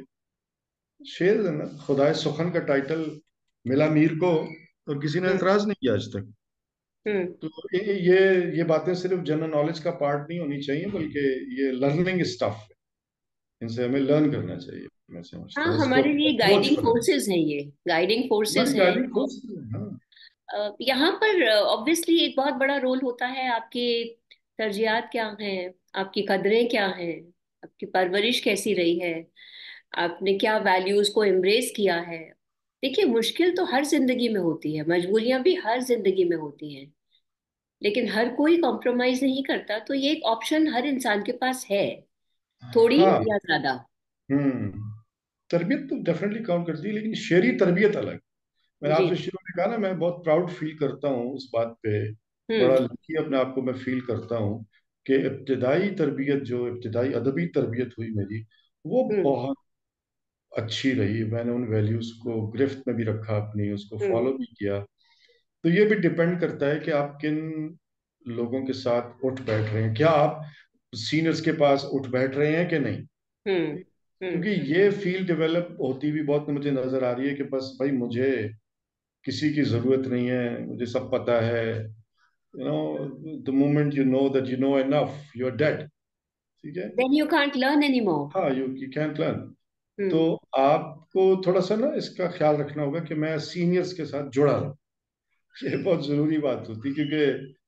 शेर है ना, खुदाए सुखन का टाइटल मिला मीर को, और किसी ने हम्म। एतराज नहीं किया आज तक। हम्म। तो ये ये ये बातें सिर्फ जनरल नॉलेज का पार्ट नहीं होनी चाहिए, बल्कि ये लर्निंग स्टफ है। इनसे हमें लर्न करना चाहिए, मैं समझता हाँ, हूँ इसको हमारे लिए अप्रोच गाइडिंग बनाना फोर्सेस हैं, ये गाइडिंग चाहिए। हमारी फोर्सेस हैं। Guiding force. हाँ। अ, यहाँ पर ऑब्वियसली एक बहुत बड़ा रोल होता है आपके तरजीहात क्या हैं, आपकी कदरें क्या हैं, आपकी परवरिश कैसी रही है, आपने क्या वैल्यूज को एम्ब्रेस किया है। देखिए, मुश्किल तो हर जिंदगी में होती है, मजबूरियां भी हर जिंदगी में होती हैं, लेकिन हर कोई कॉम्प्रोमाइज नहीं करता, तो ये एक ऑप्शन हर इंसान के पास है, थोड़ी हाँ। या ज्यादा। हम्म। तरबियत तो डेफिनेटली काउंट करती है, लेकिन शेरी तरबियत अलग। मैंने जी। आपसे शुरू में कहा ना, मैं बहुत प्राउड फील करता हूँ उस बात पे। हम्म। बड़ा लकी अपने आप को मैं फील करता हूँ कि इब्तदाई तरबियत, जो इब्तदाई अदबी तरबियत हुई मेरी, वो हम्म। बहुत अच्छी रही। मैंने उन वैल्यूज को गिरफ्त में भी रखा अपनी, उसको हम्म। फॉलो भी किया। तो ये भी डिपेंड करता है कि आप किन लोगों के साथ उठ बैठ रहे हैं, क्या आप सीनियर्स के पास उठ बैठ रहे हैं कि नहीं। हम्म। क्योंकि हम्म। ये फील्ड डेवलप होती भी बहुत मुझे नजर आ रही है कि बस भाई, मुझे किसी की जरूरत नहीं है, मुझे सब पता है। You know, the moment you know that you know enough, you are dead. ठीक है। Then you can't learn any more. हाँ, यू यू कैंट लर्न। तो हम्म। आपको थोड़ा सा ना इसका ख्याल रखना होगा कि मैं सीनियर्स के साथ जुड़ा रहूं। ये बहुत जरूरी बात होती है, क्योंकि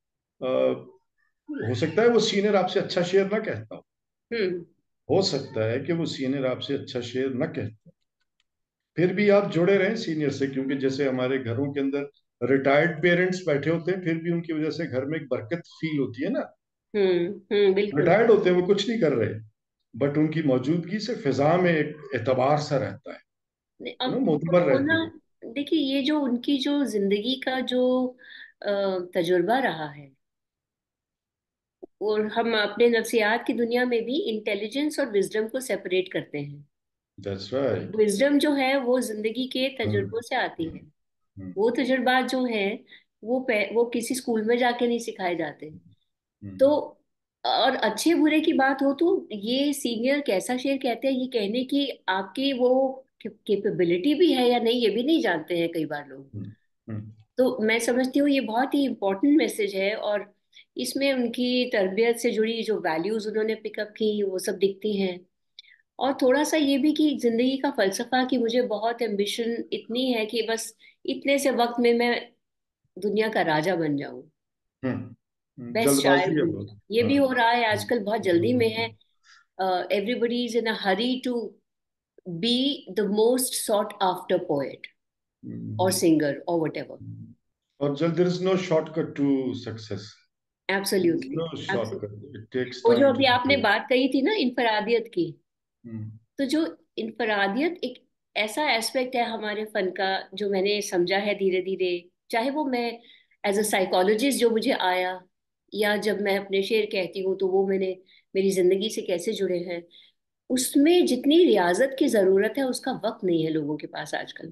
अ, हो सकता है वो सीनियर आपसे अच्छा शेयर ना कहता हो हम्म। हो सकता है कि वो सीनियर आपसे अच्छा शेयर ना कहता। फिर भी आप जुड़े रहें सीनियर से, क्योंकि जैसे हमारे घरों के अंदर रिटायर्ड पेरेंट्स बैठे होते हैं, फिर भी उनकी वजह से घर में एक बरकत फील होती है ना। हम्म हम्म बिल्कुल। रिटायर्ड होते हैं, वो कुछ नहीं कर रहे, बट उनकी मौजूदगी से फिजा में एक एतबार सा रहता है नहीं, है ना, अब मोतबर वो ना, रहती है। देखिए ये जो उनकी जो जिंदगी का जो अ, तजुर्बा रहा है, और हम अपने नफ्सियात की दुनिया में भी इंटेलिजेंस और विजडम को सेपरेट करते हैं। That's right. विजडम जो है वो जिंदगी के हम्म। तजुर्बों से आती है। हम्म। वो तजुर्बात जो है वो पे- वो किसी स्कूल में जाके नहीं सिखाए जाते। तो हम्म। और अच्छे बुरे की बात हो तो ये सीनियर कैसा शेर कहते हैं, ये कहने की आपकी वो कैपेबिलिटी भी है या नहीं, ये भी नहीं जानते हैं कई बार लोग। हम्म। हम्म। तो मैं समझती हूँ ये बहुत ही इम्पोर्टेंट मैसेज है, और इसमें उनकी तरबियत से जुड़ी जो वैल्यूज उन्होंने पिकअप की वो सब दिखती हैं। और थोड़ा सा ये भी कि जिंदगी का फलसफा, कि मुझे बहुत एम्बिशन इतनी है कि बस इतने से वक्त में मैं दुनिया का राजा बन जाऊं, हम्म। हम्म, बेस्ट शायर जल्दबाजी है हूँ। बहुत। ये हाँ। भी हो रहा है हम्म। आजकल, बहुत जल्दी में है। हम्म। Everybody is in a hurry to be the most sought after poet और हम्म। सिंगर और वट एवर। हम्म। और जल्द, there is no shortcut to success. There is absolutely. No shortcut, it takes वो जो टाइम अभी to आपने grow. बात कही थी ना इनफरादियत की, हम्म। तो जो इनफरादियत एक ऐसा एस्पेक्ट है हमारे फन का जो मैंने समझा है धीरे धीरे, चाहे वो मैं एज अ साइकोलॉजिस्ट जो मुझे आया, या जब मैं अपने शेर कहती हूँ तो वो मैंने मेरी जिंदगी से कैसे जुड़े हैं, उसमें जितनी रियाजत की जरूरत है उसका वक्त नहीं है लोगों के पास आजकल।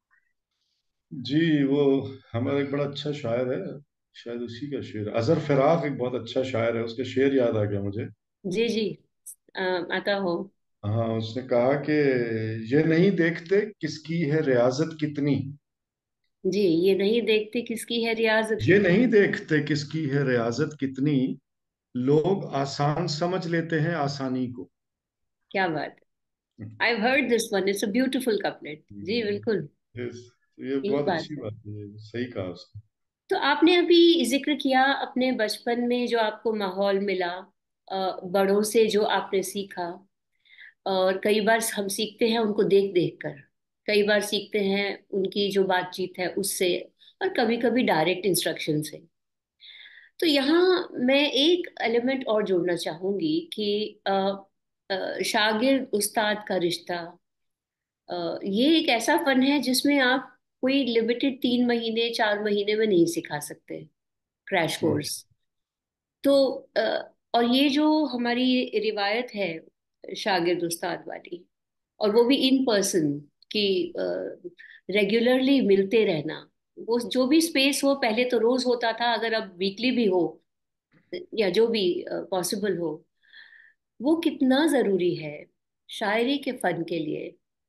जी, वो हमारा एक बड़ा अच्छा शायर है, शायद उसी का शेर, अजहर फराख एक बहुत अच्छा शायर है, उसके शेर याद आ गया मुझे। जी जी। अ, आता हो। हाँ, उसने कहा कि ये नहीं देखते किसकी है रियाजत कितनी, जी, ये नहीं देखते किसकी है रियाजत ये कितनी। नहीं देखते किसकी है रियाजत कितनी, लोग आसान समझ लेते हैं आसानी को। क्या बात है, I heard this one, it's a beautiful couplet. जी हम्म। बिल्कुल। Yes, ये यही बहुत बात अच्छी है। बात है, सही कहा उसने। तो आपने अभी जिक्र किया अपने बचपन में जो आपको माहौल मिला, अ, बड़ों से जो आपने सीखा, और कई बार हम सीखते हैं उनको देख देख कर, कई बार सीखते हैं उनकी जो बातचीत है उससे, और कभी कभी डायरेक्ट इंस्ट्रक्शन से। तो यहाँ मैं एक एलिमेंट और जोड़ना चाहूंगी कि अ, अ, शागिर्द उस्ताद का रिश्ता, अ, ये एक ऐसा फन है जिसमें आप कोई लिमिटेड तीन महीने चार महीने में नहीं सिखा सकते, क्रैश हम्म। कोर्स। तो अ, और ये जो हमारी रिवायत है शागिर्द उस्ताद वाली, और वो भी इन पर्सन, कि रेगुलरली मिलते रहना, वो जो भी स्पेस हो, पहले तो रोज होता था, अगर अब वीकली भी हो या जो भी पॉसिबल हो, वो कितना जरूरी है शायरी के फन के लिए।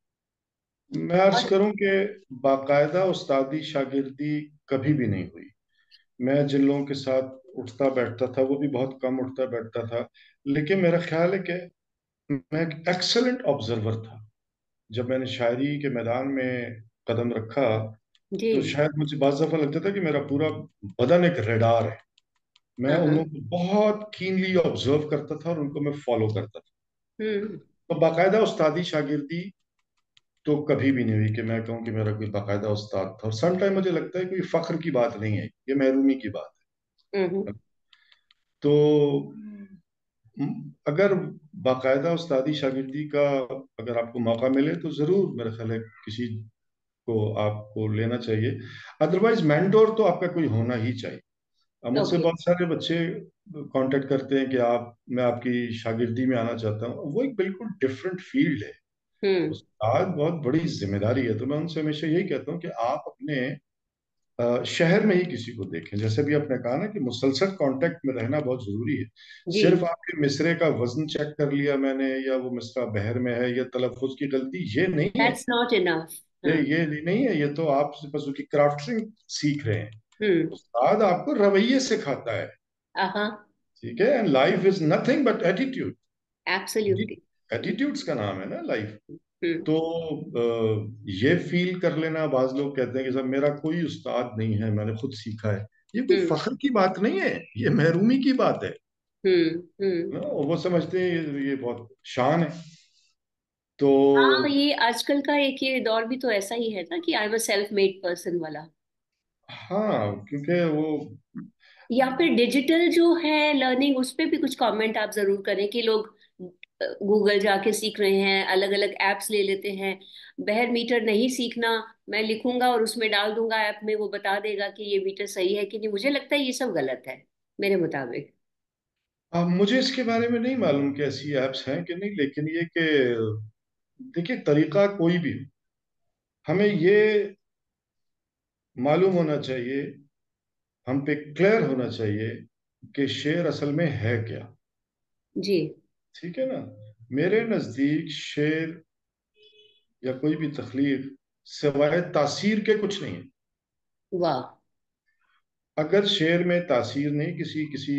मैं अर्ज और करूं कि बाकायदा उस्तादी शागिर्दी कभी भी नहीं हुई। मैं जिन लोगों के साथ उठता बैठता था वो भी बहुत कम उठता बैठता था, लेकिन मेरा ख्याल है कि मैं एक एक्सेलेंट ऑब्जर्वर था। जब मैंने शायरी के मैदान में कदम रखा, जी। तो शायद मुझे बाज़ दफा लगता था कि मेरा पूरा बदन एक रडार है। मैं हाँ उन हाँ। लोगों को बहुत कीनली ऑब्जर्व करता था और उनको मैं फॉलो करता था। हम्म तो बाकायदा उस्तादी शागिर्दी तो कभी भी नहीं हुई कि मैं कहूँ कि मेरा कोई बाकायदा उस्ताद था। और सम टाइम मुझे लगता है कि ये फख्र की बात नहीं है, ये महरूमी की बात हम्म है। तो अगर बाकायदा उस्तादी शागिर्दी का अगर आपको मौका मिले तो ज़रूर मेरा ख्याल है किसी को आपको लेना चाहिए। अदरवाइज मेंटोर तो आपका कोई होना ही चाहिए। अब मुझसे ओके। बहुत सारे बच्चे कांटेक्ट करते हैं कि आप मैं आपकी शागिर्दी में आना चाहता हूँ, वो एक बिल्कुल डिफरेंट फील्ड है। हम्म उस्ताद बहुत बड़ी जिम्मेदारी है। तो मैं उनसे हमेशा यही कहता हूँ कि आप अपने अ, शहर में ही किसी को देखें। जैसे भी आपने कहा ना कि मुसलसल कांटेक्ट में रहना बहुत जरूरी है। जी। सिर्फ आपके मिसरे का वजन चेक कर लिया मैंने, या वो मिसरा बहर में है, या तलफ्फुज की गलती, ये नहीं है। That's not enough. ये हाँ। ये नहीं है, ये तो आप बस उसकी क्राफ्टिंग सीख रहे हैं। हम्म। उस्ताद आपको रवैये सिखाता है। हाँ। ठीक है, and life is nothing but attitude. Absolutely. Attitudes का नाम है ना लाइफ। हम्म तो अ, ये फील कर लेना, बाज लोग कहते हैं कि साहब मेरा कोई उस्ताद नहीं है, मैंने खुद सीखा है, ये कोई हम्म फख्र की बात नहीं है, ये महरूमी की बात है हम्म हम्म। ना। और वो समझते हैं ये, ये बहुत शान है। तो हाँ, ये आजकल का एक ये दौर भी तो ऐसा ही है ना कि I am a self made person वाला। हाँ, क्योंकि वो या फिर डिजिटल जो है लर्निंग, उस पे भी कुछ कमेंट आप जरूर करें कि लोग गूगल जाके सीख रहे हैं, अलग अलग एप्स ले लेते हैं। बहर मीटर नहीं सीखना, मैं लिखूंगा और उसमें डाल दूंगा ऐप में, वो बता देगा कि ये मीटर सही है कि नहीं। मुझे लगता है ये सब गलत है मेरे मुताबिक। अब मुझे इसके बारे में नहीं मालूम कि ऐसी एप्स हैं कि नहीं, लेकिन ये कि देखिए, तरीका कोई भी हो, हमें ये मालूम होना चाहिए, हम पे क्लियर होना चाहिए कि शेर असल में है क्या। जी। ठीक है ना? मेरे नजदीक शेर या कोई भी तखलीक सिवाय तासीर के कुछ नहीं है। वाह। अगर शेर में तासीर नहीं, किसी किसी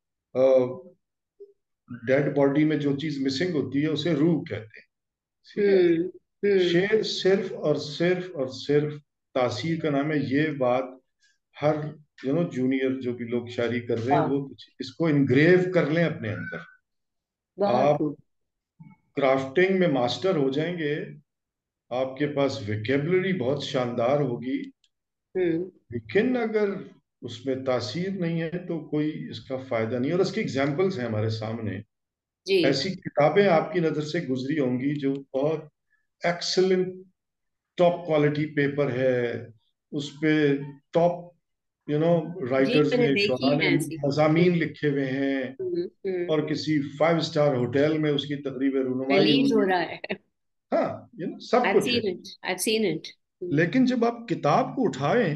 डेड बॉडी में जो चीज मिसिंग होती है उसे रूह कहते हैं। ठीक है? हम्म। हम्म। शेर सिर्फ और सिर्फ और सिर्फ तासीर का नाम है। ये बात हर यू नो जूनियर जो भी लोग शायरी कर रहे हैं वाह। वो कुछ इसको इनग्रेव कर लें अपने अंदर। बहुत आप खूब। क्राफ्टिंग में मास्टर हो जाएंगे, आपके पास विकेबलरी बहुत शानदार होगी, हम्म। लेकिन अगर उसमें तासीर नहीं है तो कोई इसका फायदा नहीं। और इसकी एग्जाम्पल्स हैं हमारे सामने। जी। ऐसी किताबें आपकी नजर से गुजरी होंगी जो बहुत एक्सेलेंट टॉप क्वालिटी पेपर है, उस पे टॉप यू नो जी, राइटर्स मैंने ने देखी शौराने है ऐसी। हम्म। मजामीन लिखे हुए हैं, हम्म। हम्म। और किसी फाइव स्टार होटल में उसकी तकरीब रुनुमाई रिलीज हुई हो है। रहा है। हाँ, यू नो सब I've कुछ है। seen it, I've seen it. लेकिन जब आप किताब को उठाएं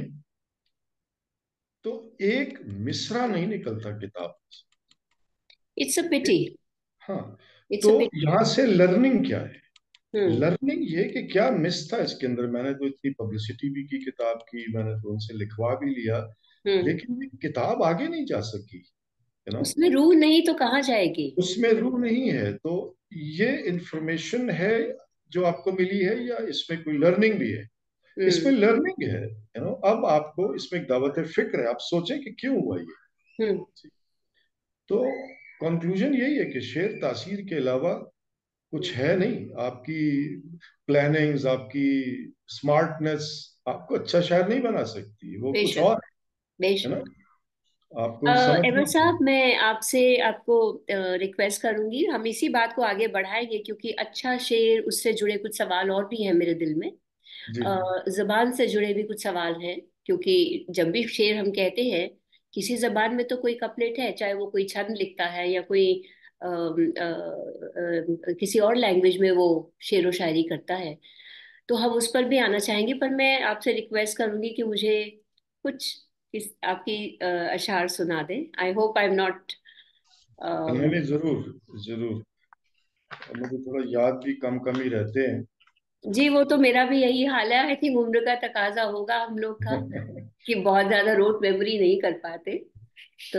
तो एक मिसरा नहीं निकलता किताब It's a से। pity. हाँ, It's तो a pity. यहां से लर्निंग क्या है? हम्म। लर्निंग ये कि क्या मिस था इसके अंदर। मैंने तो इतनी पब्लिसिटी भी की किताब की, मैंने तो उनसे लिखवा भी लिया, हम्म। लेकिन ये किताब आगे नहीं जा सकी। यू नो उसमें रूह नहीं तो कहाँ जाएगी। उसमें रूह नहीं है। तो ये इंफॉर्मेशन है जो आपको मिली है, या इसमें कोई लर्निंग भी है? इसमें हम्म। लर्निंग है। यू नो अब आपको इसमें एक दावत फिक्र है, आप सोचें कि क्यों हुआ ये। हम्म। तो कंक्लूजन यही है कि शेर तासीर के अलावा कुछ हम्म। है नहीं। आपकी प्लानिंग्स, आपकी स्मार्टनेस आपको अच्छा शायर नहीं बना सकती, वो कुछ बेशक। और है। बेशक। ना? आपको अ, ये एमर समझना साहब, चाहिए। मैं आपसे आपको रिक्वेस्ट करूंगी, हम इसी बात को आगे बढ़ाएंगे क्योंकि अच्छा शेर, उससे जुड़े कुछ सवाल और भी हैं मेरे दिल में। जी जी। अ, जबान से जुड़े भी कुछ सवाल हैं, क्योंकि जब भी शेर हम कहते हैं, किसी जबान में तो कोई कपलेट है, चाहे वो कोई छंद लिखता है या कोई अम, अ, अ, किसी और लैंग्वेज में वो शेर व शायरी करता है। तो हम उस पर भी आना चाहेंगे, पर मैं आपसे रिक्वेस्ट करूंगी कि मुझे कुछ इस आपकी अ, अशार सुना दें। I hope I am not. नहीं नहीं, जरूर जरूर। मुझे थोड़ा याद भी कम कम ही रहते जी, वो तो मेरा भी यही हाल है। आई थिंक उम्र का तकाजा होगा हम लोग का हैं। कि बहुत ज्यादा रोट मेमोरी नहीं कर पाते। तो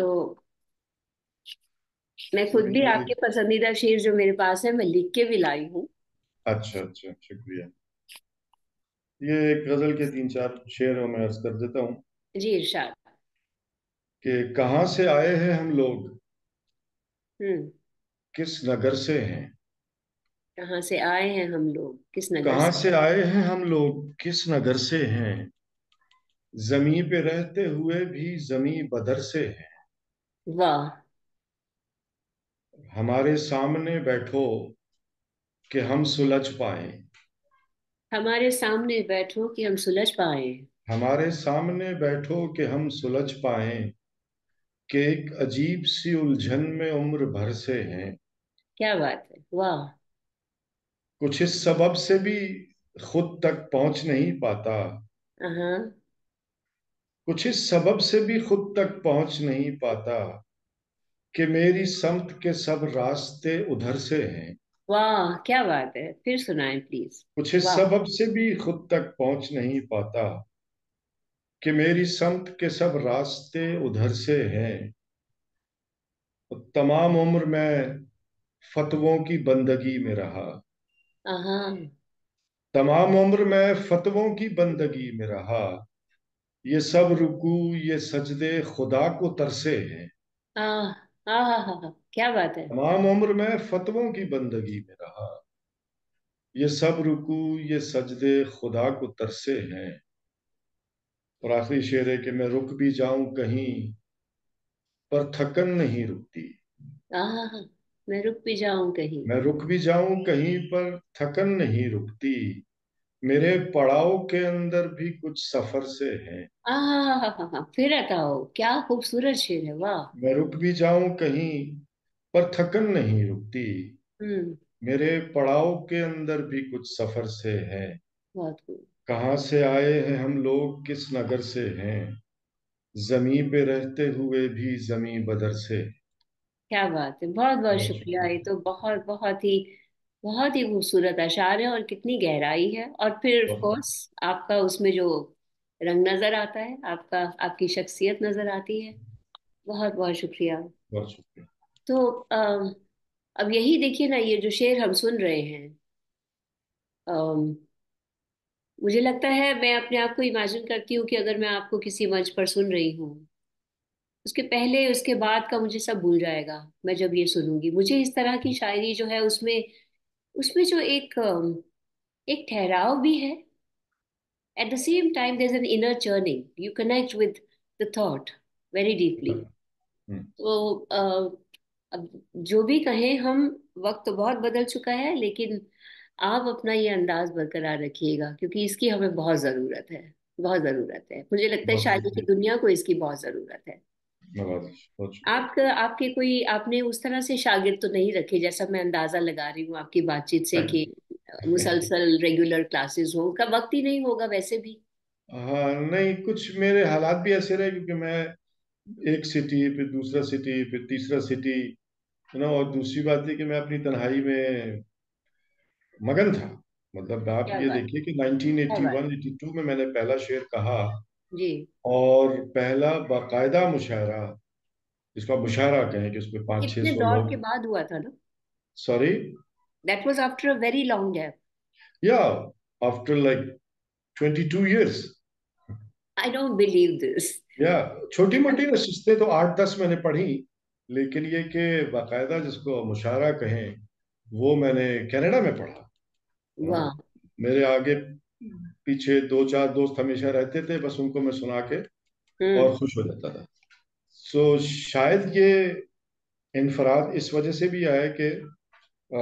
मैं खुद भी चलिए। आपके पसंदीदा शेर जो मेरे पास है, मैं लिख के भी लाई हूँ। अच्छा अच्छा, शुक्रिया। ये एक गजल के तीन चार शेर मैं अर्ज कर देता हूँ जी, इरशाद। कि कहाँ से आए हैं हम लोग, हम्म। किस नगर से हैं। कहाँ से आए हैं हम लोग, किस नगर कहाँ से। से आए हैं हम लोग, किस नगर से हैं, जमी पे रहते हुए भी जमी बदर से हैं। वाह। हमारे सामने बैठो कि हम सुलझ पाए, हमारे सामने बैठो कि हम सुलझ पाए। हमारे सामने बैठो कि हम सुलझ पाए, कि एक अजीब सी उलझन में उम्र भर से हैं। क्या बात है, वाह। कुछ इस सबब से भी खुद तक पहुंच नहीं पाता, हाँ। कुछ इस सबब से भी खुद तक पहुंच नहीं पाता, कि मेरी समत के सब रास्ते उधर से हैं। वाह, क्या बात है, फिर सुनाएं प्लीज। कुछ इस वाह। सबब से भी खुद तक पहुंच नहीं पाता, कि मेरी समत के सब रास्ते उधर से हैं। और तमाम उम्र मैं फतवों की बंदगी में रहा, हाँ। तमाम उम्र मैं फतवों की बंदगी में रहा, ये सब रुकू ये सजदे खुदा को तरसे हैं। हाँ। हाँ। हाँ। हाँ। क्या बात है। तमाम उम्र मैं फतवों की बंदगी में रहा, ये सब रुकू ये सजदे खुदा को तरसे हैं। और आखिरी शेर है कि मैं रुक भी जाऊं कहीं पर थकन नहीं रुकती। आहा, मैं रुक भी जाऊं कहीं। मैं रुक भी जाऊं कहीं पर थकन नहीं रुकती। मेरे पड़ाव के अंदर भी कुछ सफर से हैं। आहा, फिर बताओ, क्या खूबसूरत शेर है, वाह। मैं रुक भी जाऊं कहीं पर थकन नहीं रुकती। हम्म। मेरे पड़ाव के अंदर भी कुछ सफर से हैं। बहुत खूब। कहाँ से आए हैं हम लोग किस नगर से हैं। जमी पे रहते हुए भी जमी बदर से। क्या बात है, बहुत बहुत बहुत शुक्रिया। शुक्रिया। ये तो बहुत बहुत ही बहुत ही खूबसूरत अशार है और कितनी गहराई है। और फिर ऑफ बहुत कोर्स आपका उसमें जो रंग नजर आता है, आपका आपकी शख्सियत नजर आती है। बहुत बहुत शुक्रिया। बहुत शुक्रिया। तो अम, अब यही देखिए ना, ये जो शेर हम सुन रहे हैं, अम, मुझे लगता है, मैं अपने आप को इमेजिन करती हूँ कि अगर मैं आपको किसी मंच पर सुन रही हूँ, उसके पहले उसके बाद का मुझे सब भूल जाएगा। मैं जब ये सुनूंगी, मुझे इस तरह की शायरी जो है उसमें उसमें जो एक अम, एक ठहराव भी है। At the same time there is an inner churning, you connect with the thought very deeply. Hmm. तो अ, अब जो भी कहें हम, वक्त तो बहुत बदल चुका है, लेकिन आप अपना ये अंदाज बरकरार रखिएगा, क्योंकि इसकी हमें बहुत ज़रूरत है। बहुत ज़रूरत है, मुझे लगता है बहुत शायद की शुक्रिया। दुनिया को इसकी बहुत ज़रूरत है। नवाजिश बहुत शुक्रिया। आप आपके कोई आपने उस तरह से शागिर्द तो नहीं रखे, जैसा मैं अंदाजा लगा रही हूँ आपकी बातचीत से, कि मुसलसल रेगुलर क्लासेस हो, उनका वक्त ही नहीं होगा वैसे भी। हाँ नहीं, कुछ मेरे हालात भी ऐसे रहे क्योंकि मैं एक सिटी फिर दूसरा सिटी फिर तीसरा सिटी, है ना। और दूसरी बात है कि मैं अपनी तन्हाई में मगन था। मतलब आप क्या ये बात। देखिए कि क्या बात। Nineteen eighty one eighty two में मैंने पहला शेर कहा। जी। और पहला बाकायदा मुशायरा, जिसको आप मुशायरा कहें कि उसमें पाँच छह कितने सौ दौर के लोग। बाद हुआ था ना? Sorry. That was after a very long gap. Yeah after like twenty two years. I don't believe this. या छोटी मोटी नशिस्तें तो आठ दस मैंने पढ़ी, लेकिन ये कि बाकायदा जिसको मुशायरा कहें वो मैंने कनाडा में पढ़ा, है ना। वाह। मेरे आगे पीछे दो चार दोस्त हमेशा रहते थे, बस उनको मैं सुना के हम्म। और खुश हो जाता था। सो शायद ये इनफराद इस वजह से भी आया कि अ,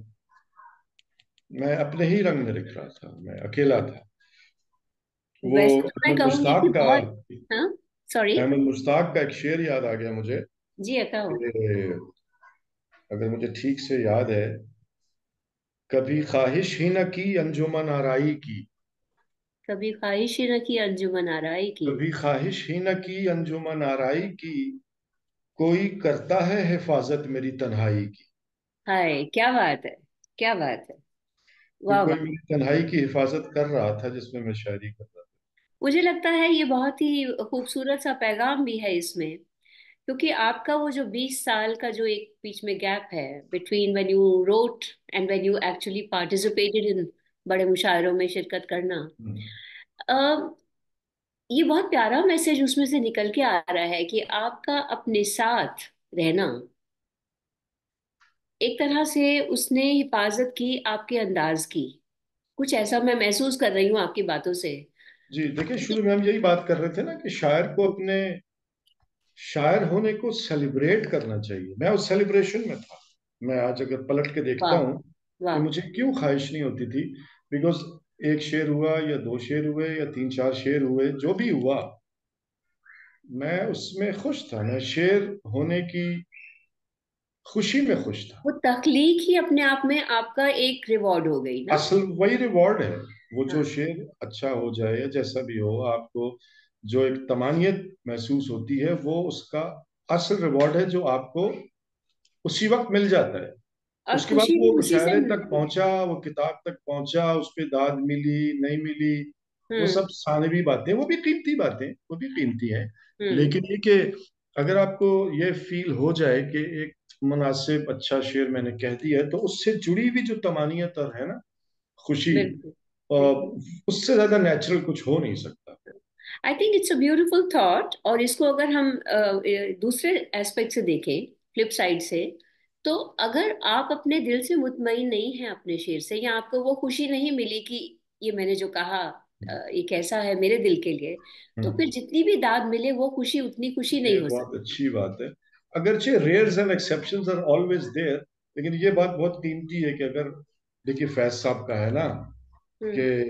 मैं अपने ही रंग में दिख रहा था, मैं अकेला था। वो वैसे तो मैं अहमद कहूंगी कि मुश्ताक का बहुत। हाँ। सॉरी। अहमद मुश्ताक का एक शेर याद आ गया मुझे जी बताओ। कि अगर मुझे ठीक से याद है, कभी ख्वाहिश ही न की अंजुमन आराई की। कभी ख्वाहिश ही न की अंजुमन आराई की। कभी ख्वाहिश ही न की अंजुमन आराई की। कोई करता है हिफाजत मेरी तन्हाई की। हाय, क्या बात है, क्या बात है। कि वाह कोई वाह। मेरी तन्हाई की हिफाजत कर रहा था जिसमें मैं शायरी कर रहा मुझे लगता है ये बहुत ही खूबसूरत सा पैगाम भी है इसमें, क्योंकि आपका वो जो बीस साल का जो एक बीच में गैप है, between when you wrote and when you actually participated in बड़े मुशायरों में शिरकत करना, था। हम्म। अ, ये बहुत प्यारा मैसेज उसमें से निकल के आ रहा है कि आपका अपने साथ रहना, एक तरह से उसने हिफाजत की आपके अंदाज की। कुछ ऐसा मैं महसूस कर रही हूँ आपकी बातों से। जी देखिए, शुरू में हम यही बात कर रहे थे ना कि शायर को अपने शायर होने को सेलिब्रेट करना चाहिए। मैं उस सेलिब्रेशन में था। मैं आज अगर पलट के देखता वाह हूँ कि वाह। मुझे क्यों ख्वाहिश नहीं होती थी, बिकॉज एक शेर हुआ या दो शेर हुए या तीन चार शेर हुए, जो भी हुआ मैं उसमें खुश था। मैं शेर होने की खुशी में खुश था। वो तख्लीक ही अपने आप में आपका एक रिवॉर्ड हो गई ना? असल वही रिवॉर्ड है। वो हाँ। जो शेर अच्छा हो जाए या जैसा भी हो, आपको जो एक तमानियत महसूस होती है वो उसका असल रिवॉर्ड है, जो आपको उसी वक्त मिल जाता है। और उसके बाद खुशी वो भी उसी से मुशायरे तक मिलती है। पहुंचा, वो किताब तक पहुंचा, उस पे दाद मिली नहीं मिली, वो हम्म। सब सानवी बातें, वो भी कीमती बातें, वो भी कीमती हैं। हम्म। लेकिन ये कि अगर आपको ये फील हो जाए कि एक मुनासिब अच्छा शेर मैंने कह दिया है, तो उससे जुड़ी हुई जो तमानियत और है ना, खुशी, बिल्कुल अ, बिल्कुल। उससे ज्यादा नेचुरल कुछ हो नहीं सकता। I think it's a beautiful thought, और इसको अगर हम अ, ए, दूसरे एस्पेक्ट से देखें, फ्लिप साइड से, तो अगर आप अपने दिल से मुतमईन नहीं हैं अपने शेर से, या आपको वो खुशी नहीं मिली कि ये मैंने जो कहा अ, ये कैसा है मेरे दिल के लिए, तो फिर हम्म। जितनी भी दाद मिले वो खुशी उतनी खुशी ये नहीं हो बहुत सकती। अच्छी बात है। अगरचे rares and exceptions are always there, लेकिन ये बात बहुत कीमती है कि अगर, देखिए फैज साहब का है ना हम्म। कि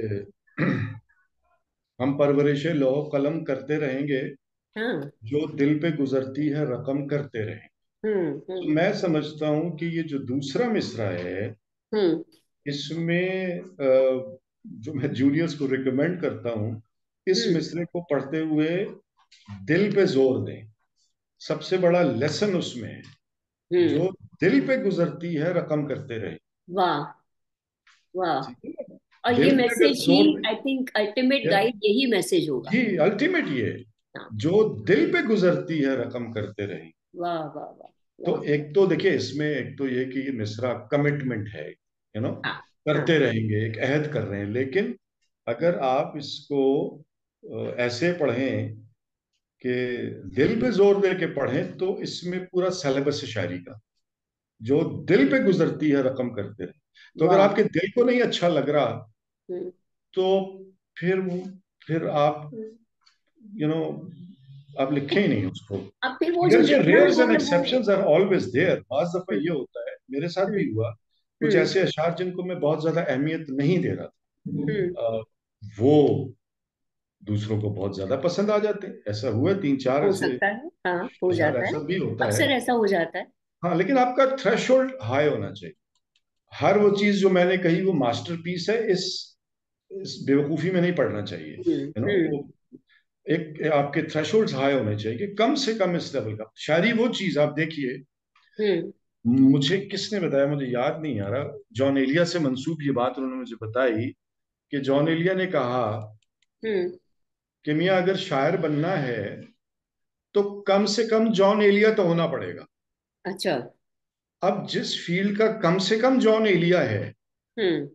हम परवरिश लौह कलम करते रहेंगे, हाँ। जो दिल पे गुजरती है रकम करते रहेंगे। हम्म। तो हम्म। मैं समझता हूं कि ये जो दूसरा मिसरा है, हम्म। इसमें अ, जो मैं जूनियर्स को रिकमेंड करता हूं, इस हम्म। मिसरे को पढ़ते हुए दिल पे जोर दें। सबसे बड़ा लेसन उसमें है, हम्म। जो दिल पे गुजरती है रकम करते रहे। वाह। वाह। ठीक है। और ये दिल पे अगर मैसेज ही, जोर आई थिंक अल्टीमेट दें, गाइड यही मैसेज होगा। जी अल्टीमेट ये है, हाँ। जो दिल पे गुजरती है रकम करते रहे। वाह वाह वाह। तो वाह। एक तो देखिए इसमें, एक तो ये कि ये मिसरा कमिटमेंट है, यू नो, हाँ। हाँ। करते रहेंगे, एक अहद कर रहे हैं। लेकिन अगर आप इसको अ, ऐसे पढ़ें कि दिल पे जोर दे के पढ़ें, तो इसमें पूरा सिलेबस है शायरी का, जो दिल पे गुजरती है रकम करते रहे। तो अगर वाह। आपके दिल को नहीं अच्छा लग रहा, हम्म। तो फिर फिर आप, यू नो, आप लिखें ही नहीं उसको। अब फिर वो जो अगर जो लिखना रेयर्स एंड है वो। एक्सेप्शंस आर ऑलवेज देयर, बाज दफा हम्म। ये होता है, मेरे साथ भी हम्म। हुआ, कुछ हम्म। ऐसे अशार जिनको मैं बहुत ज्यादा अहमियत नहीं दे रहा हम्म। था, अ, वो दूसरों को बहुत ज्यादा पसंद आ जाते हैं। ऐसा हुआ है, तीन चार हो ऐसे सकता है, हाँ हो अशार, जाता है। ऐसा भी होता है। अक्सर ऐसा हो जाता है। हाँ, लेकिन आपका थ्रेशोल्ड हाई होना चाहिए। हर वो चीज जो मैंने कही वो मास्टरपीस है, इस इस बेवकूफी में नहीं पढ़ना चाहिए, हम्म। You no. हम्म। वो एक आपके थ्रेशोल्ड्स हाई होने चाहिए, कि कम से कम इस लेवल का शायरी। वो चीज आप देखिए, हम्म। मुझे किसने बताया, मुझे याद नहीं आ रहा, जॉन एलिया से मंसूब ये बात उन्होंने मुझे बताई, कि जॉन एलिया ने कहा हम्म। कि मियाँ अगर शायर बनना है तो कम से कम जॉन एलिया तो होना पड़ेगा। अच्छा। अब जिस फील्ड का कम से कम जॉन एलिया है, हम्म।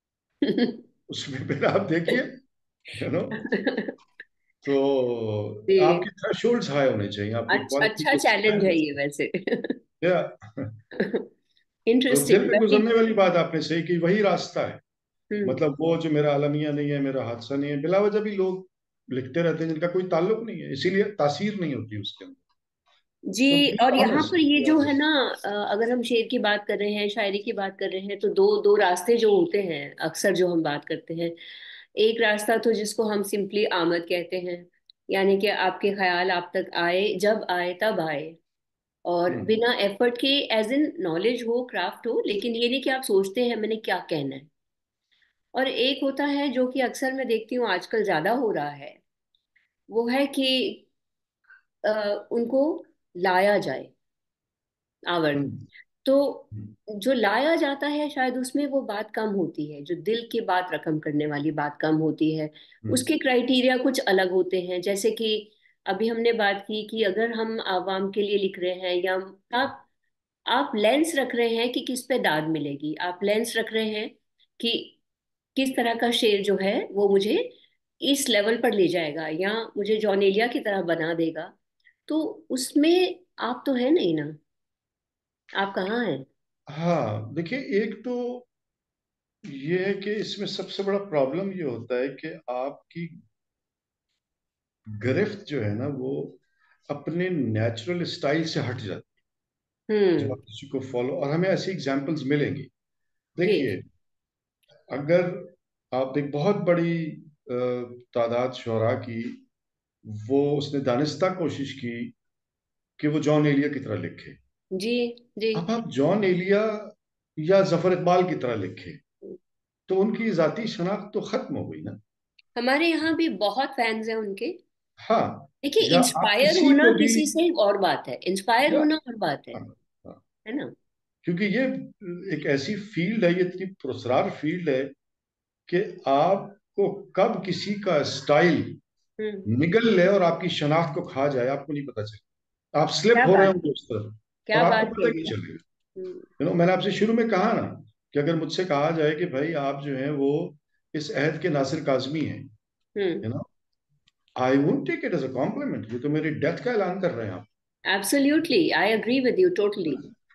उसमें फिर आप देखिए, यू नो। तो जी। आपके थ्रेशोल्ड्स हाई होने चाहिए, आपकी अच्छा, अच्छा क्वालिफिकेशन हाई चैलेंज है होनी ये वैसे। चाहिए या तो दिल इंटरेस्टिंग पे वेरी गुजरने वाली इंटरेस्टिंग। बात आपने सही की, वही रास्ता है। हम्म। मतलब वो जो मेरा अलमिया नहीं है, मेरा हादसा नहीं है, बिला वजह भी लोग लिखते रहते हैं जिनका कोई ताल्लुक नहीं है, इसीलिए तासीर नहीं होती उसके अंदर। जी। तो बी और यहाँ ऑनेस्ट, पर ये बी जो है ना, ऑनेस्ट। अ, अगर हम शेर की बात कर रहे हैं, शायरी की बात कर रहे हैं, तो दो दो रास्ते जो होते हैं अक्सर जो हम बात करते हैं। एक रास्ता तो जिसको हम सिंपली आमद कहते हैं, यानी कि आपके ख्याल आप तक आए, जब आए तब आए, और हम्म। बिना एफर्ट के, एज इन नॉलेज हो, क्राफ्ट हो, लेकिन ये नहीं कि आप सोचते हैं मैंने क्या कहना है। और एक होता है जो कि अक्सर मैं देखती हूँ आजकल ज्यादा हो रहा है, वो है कि अ, उनको लाया जाए, आवर्त। हम्म। तो हम्म। जो लाया जाता है शायद उसमें वो बात कम होती है, जो दिल की बात रकम करने वाली बात कम होती है। हम्म। उसके क्राइटेरिया कुछ अलग होते हैं, जैसे कि अभी हमने बात की कि अगर हम आवाम के लिए लिख रहे हैं, या आप आप लेंस रख रहे हैं कि किस पे दाद मिलेगी, आप लेंस रख रहे हैं कि किस तरह का शेर जो है वो मुझे इस लेवल पर ले जाएगा, या मुझे जॉनेलिया की तरह बना देगा, तो उसमें आप तो है नहीं ना, आप कहाँ हैं। हाँ, देखिए, एक तो ये है कि इसमें सबसे बड़ा प्रॉब्लम ये होता है कि आपकी गिरफ्त जो है ना, वो अपने नेचुरल स्टाइल से हट जाती है जब हम्म। आप किसी को फॉलो, और हमें ऐसी एग्जांपल्स मिलेंगी। जी। देखिए, अगर आप एक बहुत बड़ी अ, तादाद शुरा की, वो उसने दानिस्ता कोशिश की कि वो जॉन एलिया की तरह लिखे। जी। जी। अब आप जॉन एलिया या जफर इकबाल की तरह लिखे, तो उनकी जाती शनाख्त तो खत्म हो गई ना। हमारे यहाँ भी बहुत फैंस हैं उनके। हाँ, देखिए, या आप इंस्पायर किसी होना को भी, किसी से और बात है, इंस्पायर या होना और बात है हाँ, हाँ, है ना। क्योंकि ये एक ऐसी फील्ड है, ये इतनी पुरस्कार फील्ड है कि आपको कब किसी का स्टाइल हम्म। निगल ले और आपकी शनाख्त को खा जाए, आपको नहीं पता चले। आप स्लिप क्या हो रहे बात होंगे है, उस तरफ, और क्या आपको बात पता कह नहीं रही है। चलेगा। हम्म। यू नो, मैंने आपसे शुरू में कहा ना कि अगर मुझसे कहा जाए कि भाई आप जो हैं वो इस अहद के नासिर काजमी हैं, hmm. You know, I won't take it as a compliment. ये तो मेरी डेथ का ऐलान कर रहे हैं आप। Absolutely, I agree with you totally.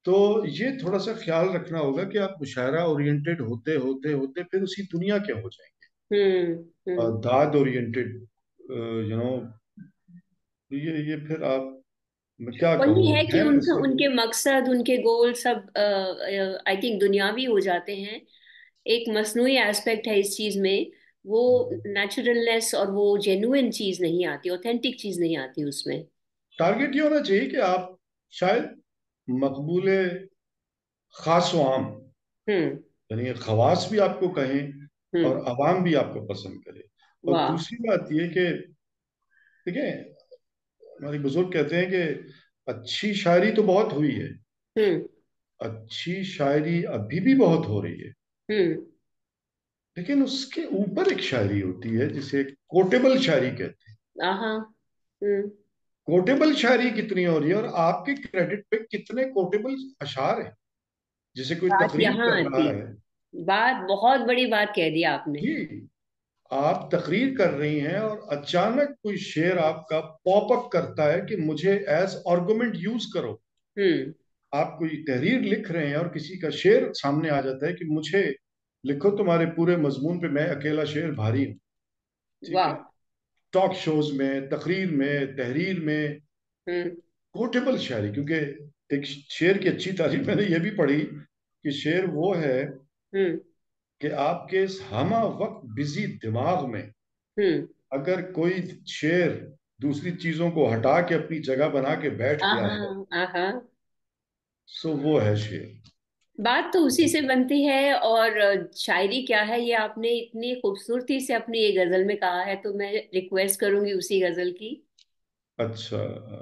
तो ये थोड़ा सा ख्याल रखना होगा कि आप मुशायरा ओरिएंटेड होते होते होते फिर उसी दुनिया के हो जाएंगे, हम्म। हम्म। दाद ओरिएंटेड, यू नो। ये ये फिर आप, मैं क्या वही कहूँ, है कि हैं उनका ऐसे उनके लोग। मकसद उनके गोल सब आई थिंक दुनियावी हो जाते हैं। एक मसनूई एस्पेक्ट है इस चीज में। वो नेचुरलनेस और वो जेन्युइन चीज नहीं आती, ऑथेंटिक चीज नहीं आती उसमें। टारगेट ये होना चाहिए कि आप शायद मकबूले खास व आम, हम्म। यानी खवास भी आपको कहें और हम्म। अवाम भी आपको पसंद करे। और वाह। दूसरी बात ये कि देखिए, हमारे बुजुर्ग कहते हैं कि अच्छी शायरी तो बहुत हुई है, हम्म। अच्छी शायरी अभी भी बहुत हो रही है, हम्म। लेकिन उसके ऊपर एक शायरी होती है जिसे कोटेबल शायरी कहते हैं। आहा। हम्म। कोटेबल शायरी कितनी हो रही है और आपके क्रेडिट पे कितने कोटेबल अशार हैं, जिसे कोई बात तकरीर यहाँ कर आती रहा है। है। बात, बहुत बड़ी बात कह दी आपने। जी, आप तकरीर कर रही हैं और अचानक कोई शेर आपका पॉप अप करता है कि मुझे एज आर्गुमेंट यूज करो। हम्म। आप कोई तहरीर लिख रहे हैं और किसी का शेर सामने आ जाता है कि मुझे लिखो, तुम्हारे पूरे मजमून पे मैं अकेला शेर भारी हूं। ठीक है, वाह। टॉक शोज में, तकरीर में, तहरीर में हम्म। कोटेबल शायरी, क्योंकि एक शेर की अच्छी तारीफ मैंने ये भी पढ़ी कि शेर वो है हम्म। कि आपके इस हमा वक्त बिजी दिमाग में हम्म। अगर कोई शेर दूसरी चीजों को हटा के अपनी जगह बना के बैठ गया आहा। है, आहा। सो वो है शेर। बात तो उसी से बनती है। और शायरी क्या है ये आपने इतनी खूबसूरती से अपनी ये गजल में कहा है, तो मैं रिक्वेस्ट करूंगी उसी गजल की। अच्छा,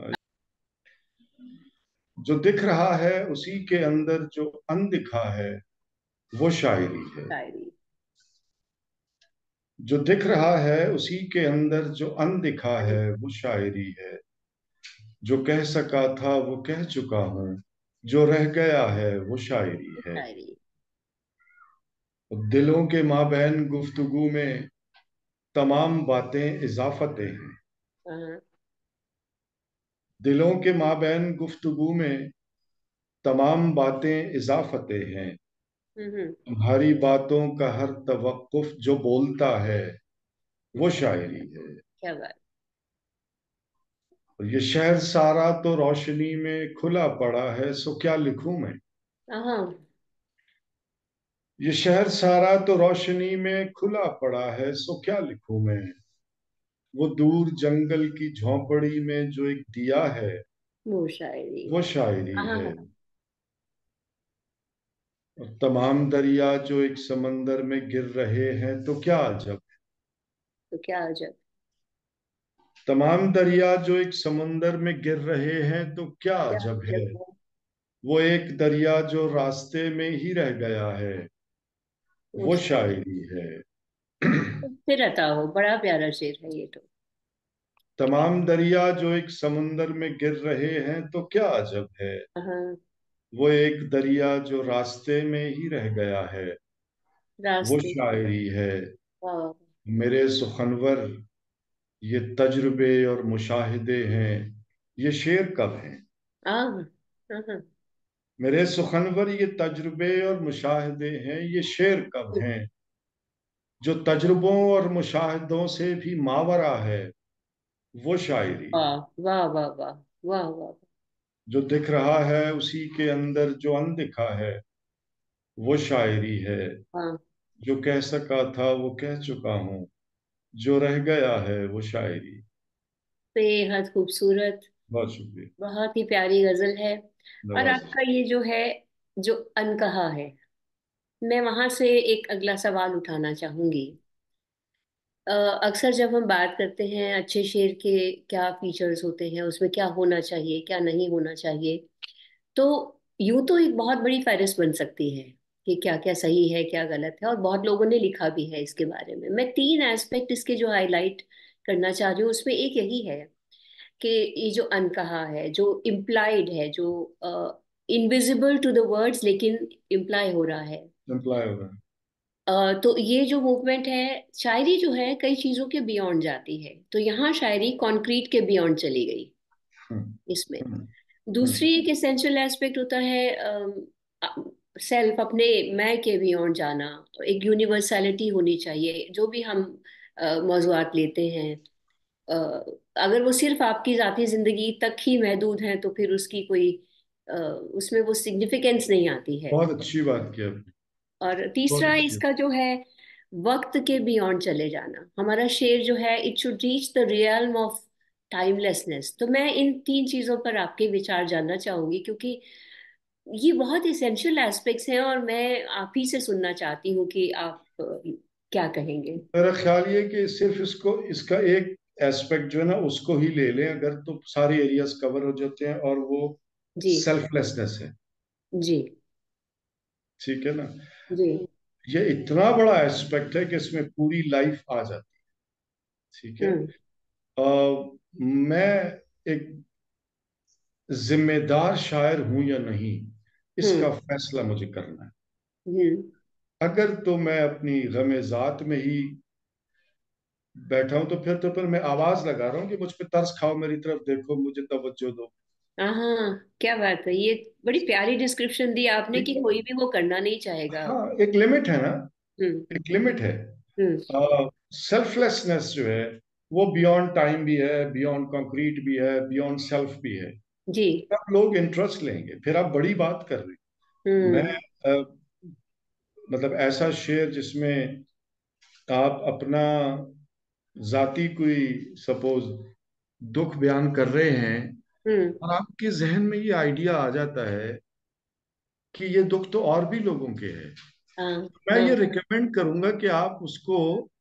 जो दिख रहा है उसी के अंदर जो अनदिखा है वो शायरी है। शायरी। जो दिख रहा है उसी के अंदर जो अनदिखा अन- है वो शायरी है। जो कह सका था वो कह चुका हूं, जो रह गया है वो शायरी है। शायरी। दिलों के माबैन गुफ्तगू में तमाम बातें इजाफतें हैं। हाँ। दिलों के माबैन गुफ्तगू में तमाम बातें इजाफतें हैं। हम्म। हम्म। तुम्हारी बातों का हर तवक्कुफ जो बोलता है वो शायरी है। क्या बात। और ये शहर सारा तो रोशनी में खुला पड़ा है, सो क्या लिखूं मैं। हाँ। ये शहर सारा तो रोशनी में खुला पड़ा है, सो क्या लिखूं मैं। वो दूर जंगल की झोंपड़ी में जो एक दिया है वो शायरी। वो शायरी हाँ है। हाँ। और तमाम दरिया जो एक समंदर में गिर रहे हैं तो क्या अजब। तो क्या अजब। तमाम दरिया जो एक समंदर में गिर रहे हैं तो क्या क्या अजब है। अजब है। वो एक दरिया जो रास्ते में ही रह गया है वो वो शायरी। शायरी है। फिर अता हो, बड़ा प्यारा शेर है ये तो। तमाम दरिया जो एक समंदर में गिर रहे हैं तो क्या अजब है। हाँ। वो एक दरिया जो रास्ते में ही रह गया है वो रास्ते। शायरी है। वाह। मेरे सुखनवर ये तजुर्बे और मुशाहिदे हैं, ये शेर कब हैं। हाँ। हाँ हाँ। मेरे सुखनवर ये तजुर्बे और मुशाहिदे हैं, ये शेर कब हैं। जो तजुर्बों और मुशाहिदों से भी मावरा है वो शायरी वाह है। वाह वाह वाह। वाह वाह। जो दिख रहा है उसी के अंदर जो अनदिखा है वो शायरी है। हाँ। जो कह सका था वो कह चुका हूँ, जो रह गया है वो शायरी। बेहद खूबसूरत। बहुत शुक्रिया। बहुत ही प्यारी गजल है। और नवाजी। आपका ये जो है, जो अनकहा है, मैं वहां से एक अगला सवाल उठाना चाहूंगी। अ, अक्सर जब हम बात करते हैं अच्छे शेर के क्या फीचर्स होते हैं, उसमें क्या होना चाहिए क्या नहीं होना चाहिए, तो यूं तो एक बहुत बड़ी फहरिस्त बन सकती है कि क्या क्या सही है क्या गलत है, और बहुत लोगों ने लिखा भी है इसके बारे में। मैं तीन एस्पेक्ट इसके जो हाईलाइट करना चाह रही हूँ, उसमें एक यही है कि ये जो अनकहा है, जो इम्प्लाइड है, जो इनविजिबल टू द वर्ड्स लेकिन इम्प्लाई हो रहा है। एम्प्लॉय हो रहा है। अ, तो ये जो मूवमेंट है, शायरी जो है कई चीजों के बियॉन्ड जाती है, तो यहाँ शायरी कॉन्क्रीट के बियॉन्ड चली गई हम्म, इसमें। हम्म, दूसरी एक एसेंशियल एस्पेक्ट होता है सेल्फ, अपने मैं के बियॉन्ड जाना। एक यूनिवर्सैलिटी होनी चाहिए जो भी हम अ, मौज़ूआत लेते हैं। अ, अगर वो सिर्फ आपकी जाती जिंदगी तक ही महदूद है तो फिर उसकी कोई अ, उसमें वो सिग्निफिकेंस नहीं आती है। बहुत अच्छी बात की आपने। और बहुत तीसरा अच्छी। इसका जो है, वक्त के बियॉन्ड चले जाना। हमारा शेर जो है, it should reach the realm of timelessness. तो मैं इन तीन चीजों पर आपके विचार जानना चाहूंगी, क्योंकि ये बहुत इसेंशियल एस्पेक्ट्स हैं और मैं आप ही से सुनना चाहती हूँ कि आप अ, क्या कहेंगे। मेरा ख्याल ये कि सिर्फ इसको इसका एक एस्पेक्ट जो है ना उसको ही ले लें अगर, तो सारे एरियाज कवर हो जाते हैं, और वो जी। सेल्फलेसनेस है। जी। ठीक है ना। जी। ये इतना बड़ा एस्पेक्ट है कि इसमें पूरी लाइफ आ जाती है। ठीक है। हम्म। अ, मैं एक जिम्मेदार शायर हूं या नहीं, इसका हम्म। फैसला मुझे करना है। हम्म। अगर तो मैं अपनी गमे जात में ही बैठा हूं, तो फिर तो फिर मैं आवाज लगा रहा हूँ कि मुझ पे तरस खाओ, मेरी तरफ देखो, मुझे तवज्जो दो। हाँ, क्या बात है, ये बड़ी प्यारी डिस्क्रिप्शन दी आपने ठीक कि है। कोई भी वो करना नहीं चाहेगा। हाँ, एक लिमिट है ना। हम्म। एक लिमिट है। हम्म। सेल्फलेसनेस जो है वो बियॉन्ड टाइम भी है, बियॉन्ड कंक्रीट भी है, बियॉन्ड सेल्फ भी है। जी। तब लोग इंटरेस्ट लेंगे, फिर आप बड़ी बात कर रहे हैं। मैं हम्म। अ, मतलब ऐसा शेर जिसमें आप अपना जाती कोई सपोज दुख बयान कर रहे हैं, हम्म। और आपके जहन में ये आइडिया आ जाता है कि ये दुख तो और भी लोगों के हैं। हाँ। मैं हाँ। ये रिकमेंड करूंगा कि आप उसको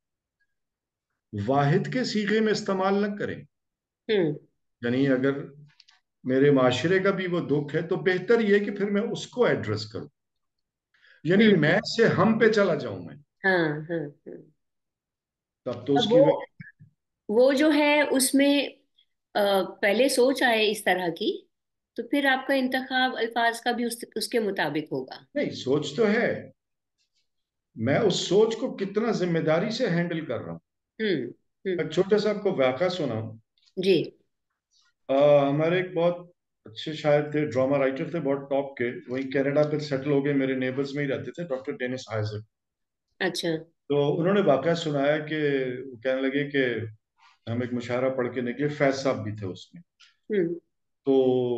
वाहिद के सीखे में इस्तेमाल न करें। हम्म। यानी अगर मेरे माशरे का भी वो दुख है, तो बेहतर ये कि फिर मैं उसको एड्रेस करूं। यानी हम्म। मैं से हम पे चला जाऊं मैं। हाँ। हाँ। हाँ। तब तो अब उसकी वो वजह। वो जो है उसमें अ, पहले सोच आए इस तरह की, तो फिर आपका इंतखाब अल्फाज का भी उस, उसके मुताबिक होगा। नहीं, सोच तो है। मैं उस सोच को कितना जिम्मेदारी से हैंडल कर रहा हूँ। हम्म। हम्म। एक छोटा सा आपको वाक़ा सुनाऊं। जी। अ, हमारे एक बहुत अच्छे शायर थे, ड्रामा राइटर थे, बहुत टॉप के, वहीं कनाडा पे सेटल हो गए, मेरे नेबर्स में ही रहते थे, डॉक्टर डेनिस आइजक। अच्छा। तो उन्होंने वाक़या सुनाया कि वो कहने लगे कि हम एक मुशायरा पढ़ के निकले, फैज साहब भी थे उसमें। हम्म। तो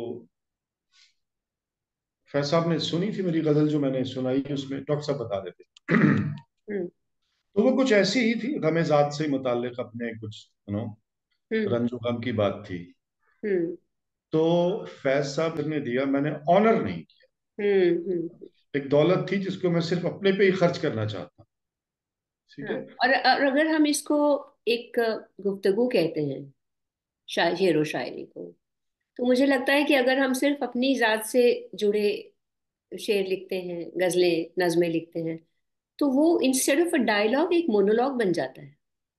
फैज साहब ने सुनी थी मेरी गजल जो मैंने सुनाई, उसमें डॉक्टर साहब बता रहे थे। हम्म। तो वो कुछ ऐसी ही थी, गमे जात से मुताल्लिक अपने कुछ यू नो हम्म। रंजो गम की बात थी। हम्म। तो फैज साहब ने दिया, मैंने ऑनर नहीं किया। हम्म। हम्म। एक दौलत थी जिसको मैं सिर्फ अपने पे ही खर्च करना चाहता। ठीक हाँ, है। और, और अगर हम इसको एक गुफ्तगू कहते हैं, शाय शेर व शायरी को, तो मुझे लगता है कि अगर हम सिर्फ अपनी जात से जुड़े शेर लिखते हैं, गजलें नज़में लिखते हैं, तो वो इंस्टेड ऑफ अ डायलॉग एक मोनोलॉग बन जाता है।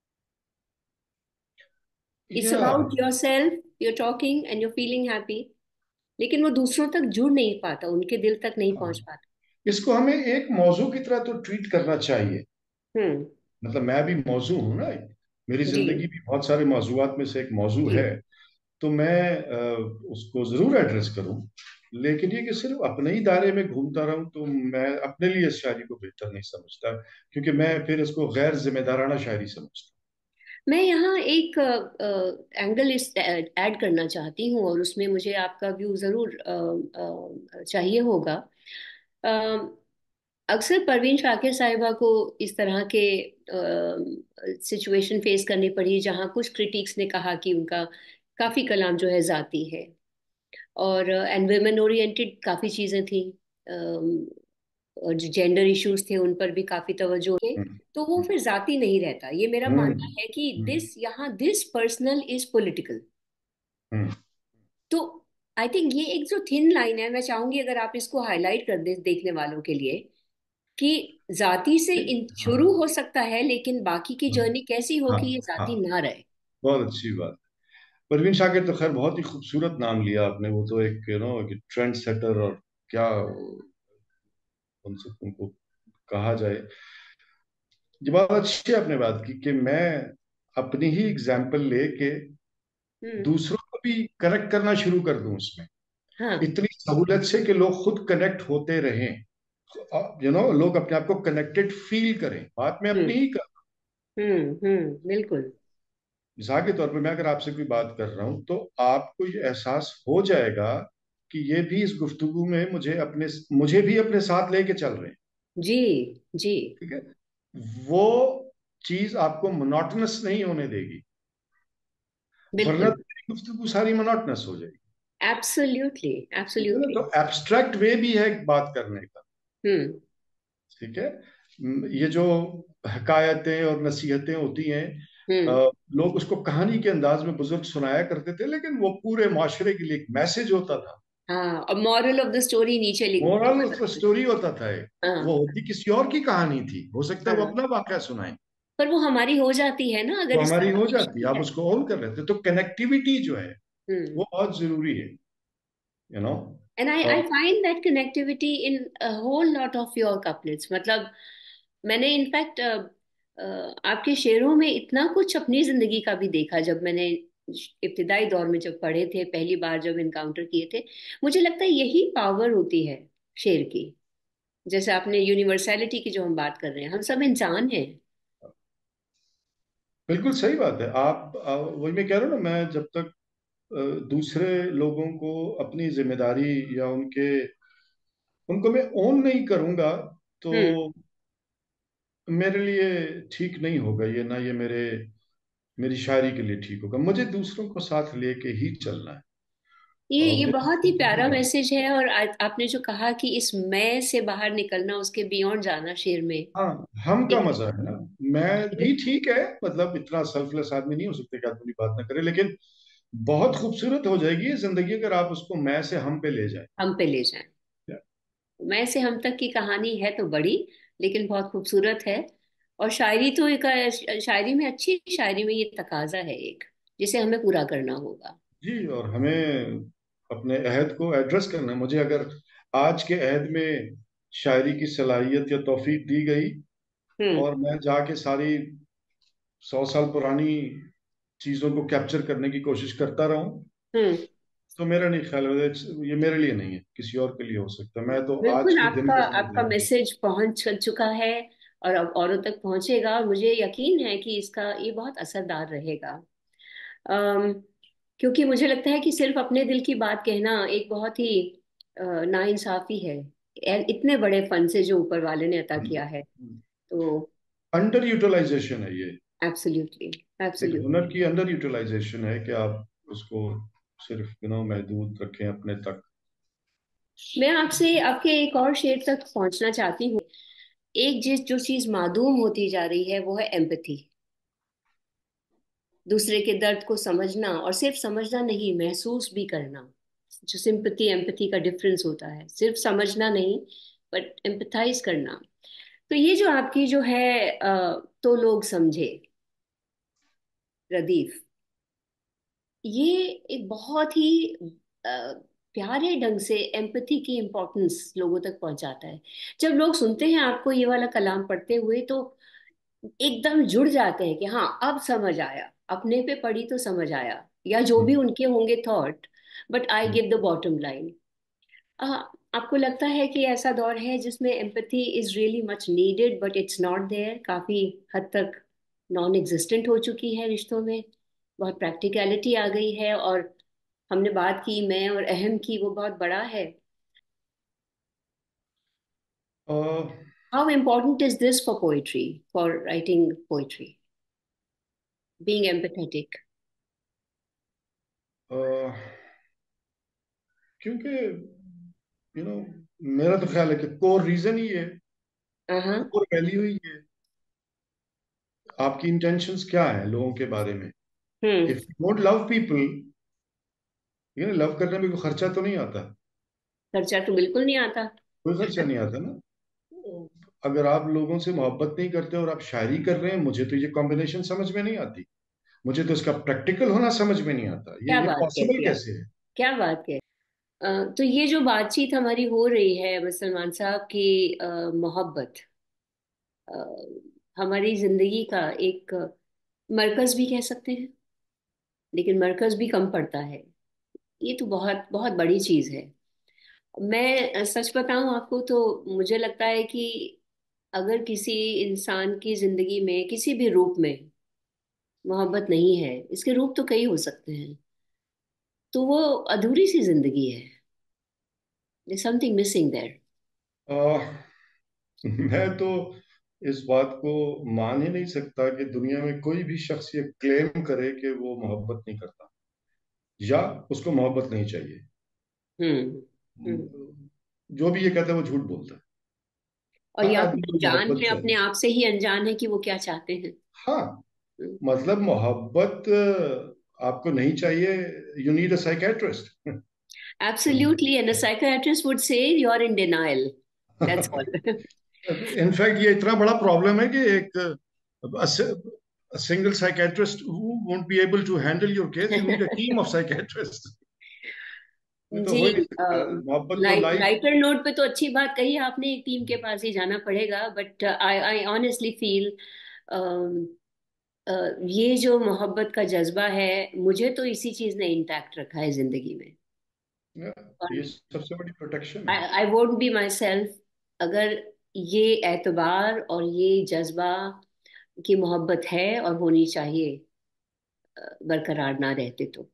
इट्स या about yourself, you're talking and you're feeling happy, लेकिन वो दूसरों तक जुड़ नहीं पाता, उनके दिल तक नहीं पहुंच पाता। इसको हमें एक मौजू की तरह तो ट्रीट करना चाहिए। हम्म। मतलब मैं भी मौजू हूं ना, मेरी जी। जिंदगी भी बहुत सारे मौजूआत में से एक मौजू जी। है। तो मैं अ, उसको जरूर एड्रेस करूं। लेकिन ये कि सिर्फ अपने ही दायरे में घूमता रहूं, तो मैं अपने लिए इस शायरी को बेहतर नहीं समझता, क्योंकि मैं फिर इसको गैर जिम्मेदाराना शायरी समझता मैं यहाँ एक एंगल इस ऐड करना चाहती हूँ और उसमें मुझे आपका व्यू ज़रूर अ, अ, चाहिए होगा। अ, अक्सर परवीन शाकिर साहिबा को इस तरह के सिचुएशन फेस करनी पड़ी जहाँ कुछ क्रिटिक्स ने कहा कि उनका काफ़ी कलाम जो है जाती है, और एंड वुमेन ओरिएंटेड काफ़ी चीज़ें थी, अम, और जो जेंडर इश्यूज थे उन पर भी काफ़ी तवज्जो थे। हूँ। तो वो फिर जाती नहीं रहता, ये मेरा हम्म। मानना है कि हम्म। दिस यहाँ this personal is political. Hmm. तो आई थिंक ये एक जो थिन लाइन है, मैं चाहूंगी अगर आप इसको हाईलाइट कर दे देखने वालों के लिए, कि जाति से इन हाँ। शुरू हो सकता है लेकिन बाकी की हाँ। जर्नी कैसी हो हाँ। कि ये जाति हाँ। ना रहे। बहुत अच्छी बात। परवीन शाकिर तो खैर बहुत ही खूबसूरत नाम लिया आपने, वो तो एक यू नो ट्रेंड सेटर, और क्या उनसे उनको कहा जाए। ये बात अच्छी है आपने बात की कि मैं अपनी ही एग्जाम्पल लेके हम्म। दूसरों को भी करेक्ट करना शुरू कर दूं उसमें। हाँ। इतनी सहूलत से कि लोग खुद कनेक्ट होते रहें, यू नो लोग अपने आप को कनेक्टेड फील करें, बात में अपनी हम्म ही कर। हम्म हम्म बिल्कुल। मिसाल के तौर पर मैं अगर आपसे कोई बात कर रहा हूं तो आपको ये एहसास हो जाएगा कि ये भी इस गुफ्तगू में मुझे अपने मुझे भी अपने साथ लेके चल रहे हैं। जी जी। ठीक है, वो चीज आपको मोनोटनस नहीं होने देगी, वरना बिल्कुल। तो गुफ्तगू सारी मोनोटनस हो जाएगी। एब्सोल्युटली ठीक है ना, एब्सोल्युटली। तो एब्स्ट्रैक्ट वे भी है बात करने का। हम्म ठीक है, म, ये जो हकायतें और नसीहतें होती हैं, हम्म। अ, लोग उसको कहानी के अंदाज में बुजुर्ग सुनाया करते थे, लेकिन वो पूरे माशरे के लिए एक मैसेज होता था। हाँ, और मॉरल ऑफ द स्टोरी नीचे लिख मोरल लिखा ऑफ द था। स्टोरी होता था एक। वो हाँ होती किसी और की कहानी थी, हो सकता है वो हाँ। अपना वाकया सुनाए। पर वो हमारी हो जाती है ना, वो अगर इसका हमारी हो जाती है, intention आप है। उसको ऑन कर लेते, तो कनेक्टिविटी जो है हम्म। वो बहुत जरूरी है, you know. And I I find that connectivity in a whole lot of your couplets. मतलब मैंने इनफैक्ट आपके शेरों में इतना कुछ अपनी जिंदगी का भी देखा। जब मैंने इब्तिदाई दौर में जब पढ़े थे, पहली बार जब इनकाउंटर किए थे, मुझे लगता है यही पावर होती है शेर की। जैसे आपने यूनिवर्सैलिटी की जो हम बात कर रहे हैं, हम सब इंसान हैं। बिल्कुल सही बात है। आप आ, वही मैं कह रहा हूँ ना, मैं जब तक आ, दूसरे लोगों को अपनी जिम्मेदारी या उनके उनको मैं ओन नहीं करूंगा, तो हम्म। मेरे लिए ठीक नहीं होगा ये, ना ये मेरे मेरी शायरी के लिए ठीक होगा। मुझे दूसरों को साथ लेके ही चलना है। ये और ये मेरे बहुत ही प्यारा हाँ, मैसेज है। और आ, आपने जो कहा कि इस मैं से बाहर निकलना, उसके बियॉन्ड जाना शेर में। हाँ, हम का एक मजा है ना। मैं भी ठीक है, मतलब इतना सेल्फलेस आदमी नहीं हो सकते कि आदमी बात ना करे, लेकिन बहुत खूबसूरत हो जाएगी ये जिंदगी अगर आप उसको मैं से हम पे ले जाए। हम पे ले जाएं। मैं से हम तक की कहानी है तो बड़ी, लेकिन बहुत खूबसूरत है। और शायरी तो एक, शायरी में, अच्छी शायरी में ये तकाजा है एक, जिसे हमें पूरा करना होगा। जी, और हमें अपने अहद को एड्रेस करना है। मुझे अगर आज के अहद में शायरी की सलाहियत या तौफीक दी गई हम्म और मैं जाके सारी सौ साल पुरानी चीजों को कैप्चर करने की कोशिश करता रहूं, हम्म। तो मेरा नहीं ख्याल है, ये मेरे लिए नहीं है, किसी और के लिए हो सकता है। मैं तो आज बिल्कुल, के दिन आपका को जीना आपका चाहता हूँ। मैसेज पहुंच चुका है, और अब औरों तक पहुंचेगा। और मुझे यकीन है कि इसका ये बहुत असरदार रहेगा। अम, क्योंकि मुझे लगता है कि सिर्फ अपने दिल की बात कहना एक बहुत ही अ, नाइंसाफी है, ए- इतने बड़े फन से जो ऊपर वाले ने अता किया है। तो अंडर यूटिलाइजेशन है ये, एब्सोल्युटली एक हुनर एब्सोल्युटली। की अंडर यूटिलाइजेशन है कि आप उसको सिर्फ यू नो महदूद रखें अपने तक। मैं आपसे आपके एक और शेर तक पहुंचना चाहती हूँ। एक जिस जो चीज मादूम होती जा रही है वो है एम्पथी। दूसरे के दर्द को समझना, और सिर्फ समझना नहीं, महसूस भी करना। जो सिंपथी एम्पथी का डिफरेंस होता है, सिर्फ समझना नहीं, बट एम्पथाइज करना। तो ये जो आपकी जो है अ, तो लोग समझे, रदीफ, ये एक बहुत ही अ, प्यारे ढंग से एम्पथी की इम्पोर्टेंस लोगों तक पहुंचाता है। जब लोग सुनते हैं आपको ये वाला कलाम पढ़ते हुए, तो एकदम जुड़ जाते हैं कि हाँ, अब समझ आया, अपने पे पढ़ी तो समझ आया, या जो भी उनके होंगे thought. But I give the bottom line. आपको लगता है कि ऐसा दौर है जिसमें empathy is really much needed, but it's not there, काफी हद तक नॉन एग्जिस्टेंट हो चुकी है रिश्तों में। बहुत प्रैक्टिकलिटी आ गई है। और हमने बात की मैं और अहम की, वो बहुत बड़ा है। uh, how important is this for poetry, for writing poetry, being empathetic? uh, क्योंकि यू नो मेरा तो ख्याल है कि कोर रीजन ही है, हाँ। कोर वैल्यू ही है। आपकी इंटेंशंस क्या है लोगों के बारे में? Hmm. If you don't love people, you know love करने में कोई खर्चा तो नहीं आता, खर्चा तो बिल्कुल नहीं आता। कोई खर्चा नहीं आता ना। अगर आप लोगों से मोहब्बत नहीं करते और आप शायरी कर रहे हैं, मुझे तो ये कॉम्बिनेशन समझ में नहीं आती। मुझे तो इसका प्रैक्टिकल होना समझ में नहीं आता, ये क्या ये बात कह पॉसिबल दिया, कैसे है? क्या बात कह। अ, तो ये जो बातचीत हमारी हो रही है मुसलमान साहब की, अ, मोहब्बत, अ, हमारी जिंदगी का एक मरकज भी कह सकते हैं, लेकिन मरकज भी कम पड़ता है। ये तो बहुत बहुत बड़ी चीज है। मैं अ, सच बताऊं आपको तो मुझे लगता है कि अगर किसी इंसान की जिंदगी में किसी भी रूप में मोहब्बत नहीं है, इसके रूप तो कई हो सकते हैं, तो वो अधूरी सी जिंदगी है। there's something missing there. आ, मैं तो इस बात को मान ही नहीं सकता कि दुनिया में कोई भी शख्स ये क्लेम करे कि वो मोहब्बत नहीं करता या उसको मोहब्बत नहीं चाहिए। हम्म। हम्म। जो भी ये कहता है वो झूठ बोलता है। और हर या फिर आदमी वो को जान मोहब्बत है, अपने चाहिए। आप से ही अनजान है कि वो क्या चाहते हैं। हाँ, हम्म। मतलब मोहब्बत अ, आपको नहीं चाहिए, you need a psychiatrist. Absolutely, and a psychiatrist would say you're in denial. That's all. In fact ये इतना बड़ा प्रॉब्लम है कि एक single psychiatrist won't be able to handle your case, you need a team of psychiatrists। ये तो जी। हो ही नहीं सकता, मोहब्बत तो लाइट लाइफ। लाइटर नोट पे तो अच्छी बात कही आपने, एक टीम के पास ही जाना पड़ेगा, but I I honestly feel ये जो मोहब्बत का जज्बा है, मुझे तो इसी चीज ने इंटैक्ट रखा है जिंदगी में। ये सबसे बड़ी प्रोटेक्शन है। I I won't be myself अगर ये एतबार और ये जज्बा की मोहब्बत है और होनी चाहिए अ, बरकरार ना रहते तो।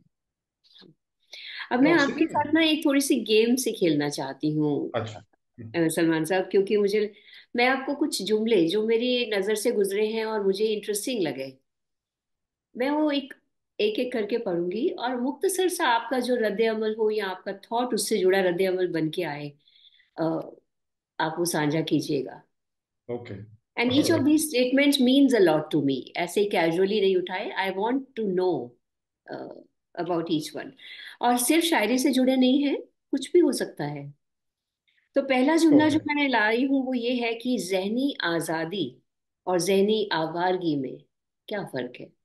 अब मैं मैं आपसे आपके नहीं। साथ ना एक थोड़ी सी गेम से खेलना चाहती हूँ अच्छा। अ, सलमान साहब, क्योंकि मुझे मैं आपको कुछ जुमले जो मेरी नजर से गुजरे हैं और मुझे इंटरेस्टिंग लगे, मैं वो एक एक एक करके पढ़ूंगी, और मुख्तसर सा आपका जो रद्द अमल हो या आपका थॉट उससे जुड़ा रद्द अमल बन के आए, अ, आप वो साझा कीजिएगा। Okay. And each of these statements means a lot to me, ऐसे कैजुअली नहीं उठाए, I want to know about each one. और सिर्फ शायरी से जुड़े नहीं हैं, कुछ भी हो सकता है। तो पहला जुमला जो ओके। मैंने लाई हूं वो ये है कि जहनी आजादी और जहनी आवारगी में क्या फर्क है।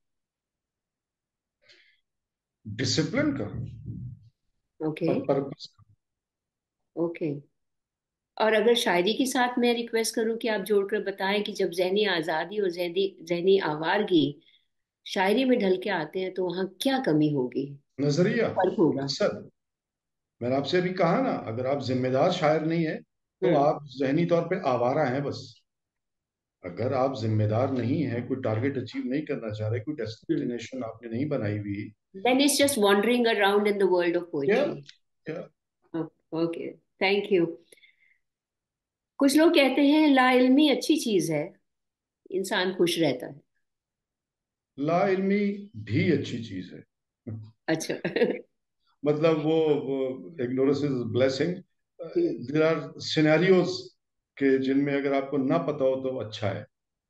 डिसिप्लिन का ओके। और पर्पस का। ओके। और अगर शायरी के साथ मैं रिक्वेस्ट करूं कि आप जोड़कर बताएं कि जब जहनी आजादी और जहनी जहनी आवारगी शायरी में ढल के आते हैं तो वहां क्या कमी होगी, नजरिया, फर्क होगा। मकसद। मैंने आपसे अभी कहा ना, अगर आप जिम्मेदार शायर नहीं है तो हम्म। आप जहनी तौर पे आवारा हैं बस। अगर आप जिम्मेदार नहीं है, कोई टारगेट अचीव नहीं करना चाह रहे, कोई हम्म। डेस्टिनेशन आपने नहीं बनाई हुई। Then it's just wandering around in the world of क्या पोएट्री। क्या ओके, थैंक यू। कुछ लोग कहते हैं ला इल्मी अच्छी चीज है, इंसान खुश रहता है। ला इल्मी भी अच्छी चीज है। अच्छा। मतलब वो, वो ignorance is blessing. Very there are scenarios के जिनमें अगर आपको ना पता हो तो अच्छा है।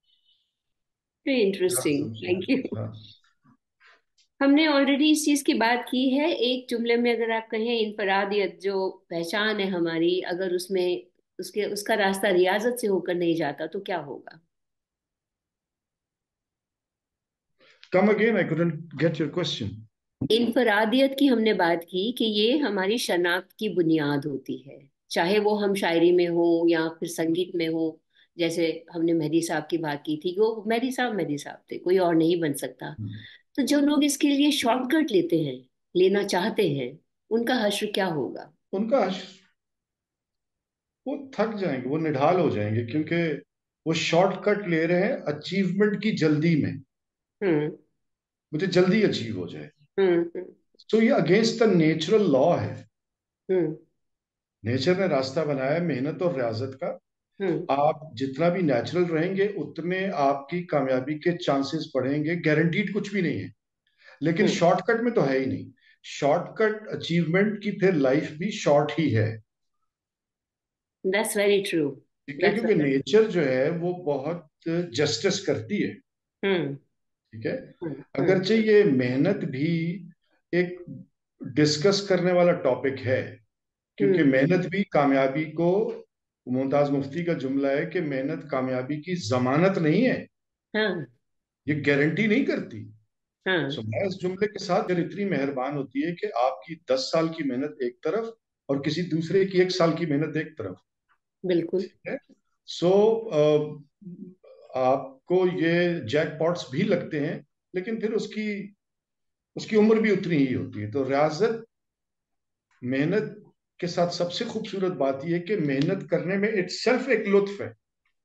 आप इंटरेस्टिंग, समझे? Thank you. हाँ। हमने ऑलरेडी इस चीज की बात की है। एक जुमले में अगर आप कहें इनफरादियत जो पहचान है हमारी, अगर उसमें उसके उसका रास्ता रियाजत से होकर नहीं जाता तो क्या होगा। Come again, I couldn't get your question. इनफरादियत की हमने बात की कि ये हमारी शनाख्त की बुनियाद होती है, चाहे वो हम शायरी में हो या फिर संगीत में हो। जैसे हमने मेहदी साहब की बात की थी, वो मेहदी साहब मेहदी साहब थे, कोई और नहीं बन सकता। तो जो लोग इसके लिए शॉर्टकट लेते हैं, लेना चाहते हैं, उनका हश्र क्या होगा। उनका हश्र, वो थक जाएंगे, वो निढाल हो जाएंगे, क्योंकि वो शॉर्टकट ले रहे हैं अचीवमेंट की जल्दी में। हम्म। मुझे जल्दी अचीव हो जाए। हम्म। सो ये अगेंस्ट द नेचुरल लॉ है। हम्म। नेचर ने रास्ता बनाया है मेहनत और रियाजत का। हम्म। आप जितना भी नेचुरल रहेंगे उतने आपकी कामयाबी के चांसेस बढ़ेंगे, गारंटीड कुछ भी नहीं है। लेकिन हम्म। शॉर्टकट में तो है ही नहीं। शॉर्टकट अचीवमेंट की फिर लाइफ भी शॉर्ट ही है। That's very true. ठीक है, दैट्स क्योंकि वेरी। नेचर जो है वो बहुत जस्टिस करती है। हम्म। ठीक है। हम्म। हम्म। अगरचे ये मेहनत भी एक डिस्कस करने वाला टॉपिक है, क्योंकि हम्म। मेहनत भी कामयाबी को, मुमताज मुफ्ती का जुमला है कि मेहनत कामयाबी की जमानत नहीं है, हाँ। ये गारंटी नहीं करती। हाँ। सो मैं इस जुमले के साथ अगर इतनी मेहरबान होती है कि आपकी दस साल की मेहनत एक तरफ और किसी दूसरे की एक साल की मेहनत एक तरफ। बिल्कुल। ठीक है। सो आपको ये जैकपॉट्स भी लगते हैं, लेकिन फिर उसकी उसकी उम्र भी उतनी ही होती है। तो रियाजत मेहनत के साथ सबसे खूबसूरत बात यह है कि मेहनत करने में इट सेल्फ एक लुत्फ है।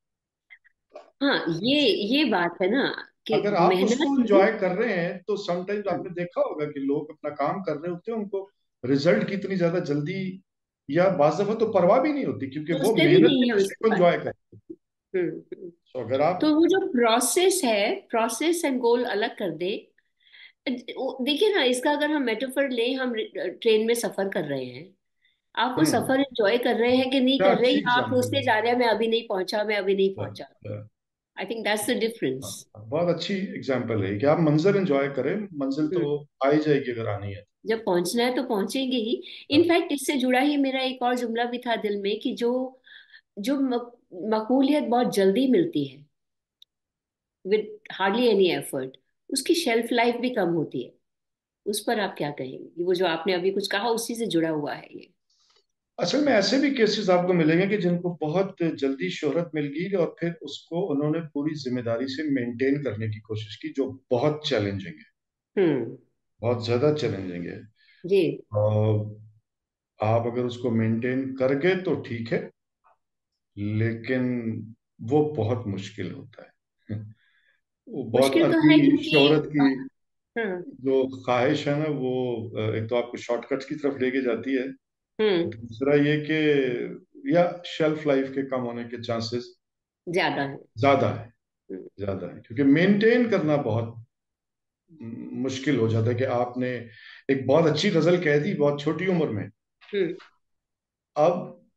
हाँ, ये ये बात है ना कि अगर आप उसको मेहनत में। एंजॉय कर रहे हैं तो समटाइम्स हाँ, आपने देखा होगा कि लोग अपना काम कर रहे होते हैं, उनको रिजल्ट की इतनी ज्यादा जल्दी या बाज़ दफा तो परवाह भी नहीं होती, क्योंकि वो सोचते भी मेहनत नहीं के है नशे उसके को बारे एंजॉय में। कर। हम्म हम्म। तो अगर आप, तो वो जो प्रोसेस है, प्रोसेस एंड गोल अलग कर दे। वो- देखिए ना, इसका अगर हम मेटाफर लें, हम ट्रेन में सफर कर रहे हैं। आप वो हम्म, सफर एंजॉय कर रहे हैं कि नहीं क्या कर रहे, अच्छी या आप एग्जाम्पल सोचते जा रहे हैं मैं अभी नहीं पहुंचा, मैं अभी नहीं है। पहुंचा। I think that's the difference. बहुत अच्छी एग्जाम्पल है कि आप मंजर एंजॉय करें, मंजिल तो आ ही जाएगी अगर आनी है। जब पहुंचना है तो पहुंचेंगे ही। इनफैक्ट इससे जुड़ा ही मेरा एक और जुमला भी था दिल में कि जो जो मक, मकबूलियत बहुत जल्दी मिलती है विद हार्डली एनी एफर्ट, उसकी शेल्फ लाइफ भी कम होती है। उस पर आप क्या कहेंगे? वो जो आपने अभी कुछ कहा उसी से जुड़ा हुआ है ये। असल में ऐसे भी केसेस आपको मिलेंगे कि जिनको बहुत जल्दी शोहरत मिल गई और फिर उसको उन्होंने पूरी जिम्मेदारी से मेंटेन करने की कोशिश की, जो बहुत चैलेंजिंग है, हम्म। बहुत ज्यादा चैलेंजिंग है। जी। और आप अगर उसको मेंटेन कर गए तो ठीक है, लेकिन वो बहुत मुश्किल होता है। वो बहुत मुश्किल तो है अति क्योंकि शोहरत की हाँ। जो ख्वाहिश है ना, वो अ, एक तो आपको शॉर्टकट्स की तरफ लेके जाती है। हम्म। दूसरा ये कि या शेल्फ लाइफ के कम होने के चांसेस ज्यादा है। ज्यादा है, हम्म। ज्यादा है, क्योंकि मेंटेन करना बहुत म, मुश्किल हो जाता है कि आपने एक बहुत अच्छी गजल कह दी बहुत छोटी उम्र में। हम्म। अब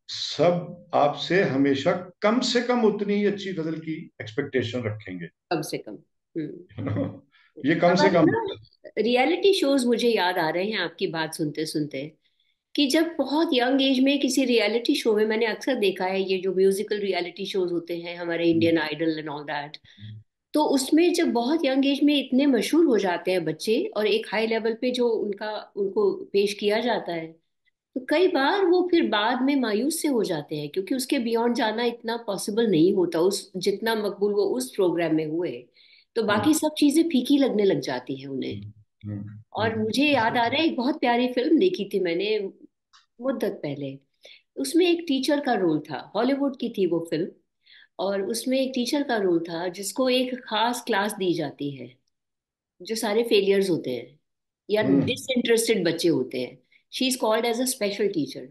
सब आपसे हमेशा कम से कम उतनी ही अच्छी गजल की एक्सपेक्टेशन रखेंगे। कम से कम। हम्म। you know? ये कम अब से अभी कम ना रियलिटी शोज मुझे याद आ रहे हैं आपकी बात सुनते सुनते, कि जब बहुत यंग एज में किसी रियलिटी शो में, मैंने अक्सर देखा है ये जो म्यूजिकल रियलिटी शोज होते हैं हमारे Indian Idol and all that, तो उसमें जब बहुत यंग एज में इतने मशहूर हो जाते हैं बच्चे और एक हाई लेवल पे जो उनका उनको पेश किया जाता है, तो कई बार वो फिर बाद में मायूस से हो जाते हैं क्योंकि उसके बियॉन्ड जाना इतना पॉसिबल नहीं होता उस जितना मकबूल वो उस प्रोग्राम में हुए। तो हम्म, बाकी सब चीजें फीकी लगने लग जाती हैं उन्हें। हम्म, हम्म, और हम्म, मुझे याद आ हम्म, रहा है, एक बहुत प्यारी फिल्म देखी थी मैंने मुद्दत पहले। उसमें एक टीचर का रोल था, हॉलीवुड की थी वो फिल्म। और उसमें एक टीचर का रोल था जिसको एक खास क्लास दी जाती है, जो सारे फेलियर्स होते हैं या हम्म, डिसइंटरेस्टेड बच्चे होते हैं। She is called as a special teacher.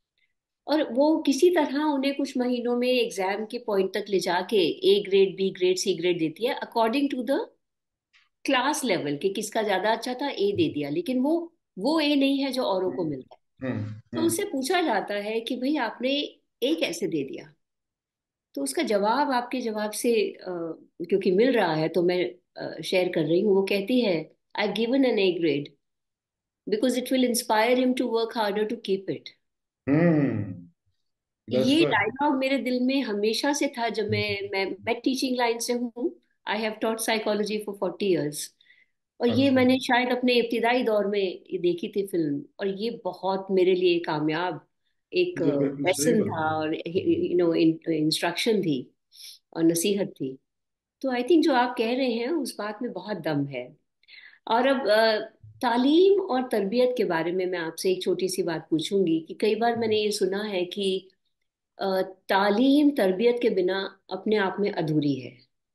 और वो किसी तरह उन्हें कुछ महीनों में एग्जाम के पॉइंट तक ले जाके A grade, B grade, C grade देती है according to the class level, कि किसका ज्यादा अच्छा था ए दे दिया, लेकिन वो वो ए नहीं है जो औरों को मिलता है। हम्म, तो हम्म, उससे पूछा जाता है कि भाई आपने ए कैसे दे दिया? तो उसका जवाब आपके जवाब से अ, क्योंकि मिल रहा है तो मैं शेयर कर रही हूँ। वो कहती है, I given an A grade because it will inspire him to work harder to keep it. Hmm, that's ये राइट। डायलॉग मेरे दिल में हमेशा से था। जब मैं मैं मैं टीचिंग लाइन से हूँ, I have taught psychology for forty years. और ये अच्छा, मैंने शायद अपने इब्तिदाई दौर में ये देखी थी फिल्म, और ये बहुत मेरे लिए कामयाब एक ये बिल्कुल सही लेसन बात था, है। और यू नो इंस्ट्रक्शन थी और नसीहत थी। तो आई थिंक जो आप कह रहे हैं उस बात में बहुत दम है। और अब अ, तालीम और तरबियत के बारे में मैं आपसे एक छोटी सी बात पूछूंगी कि कई बार मैंने ये सुना है कि अ, तालीम तरबियत के बिना अपने आप में अधूरी है।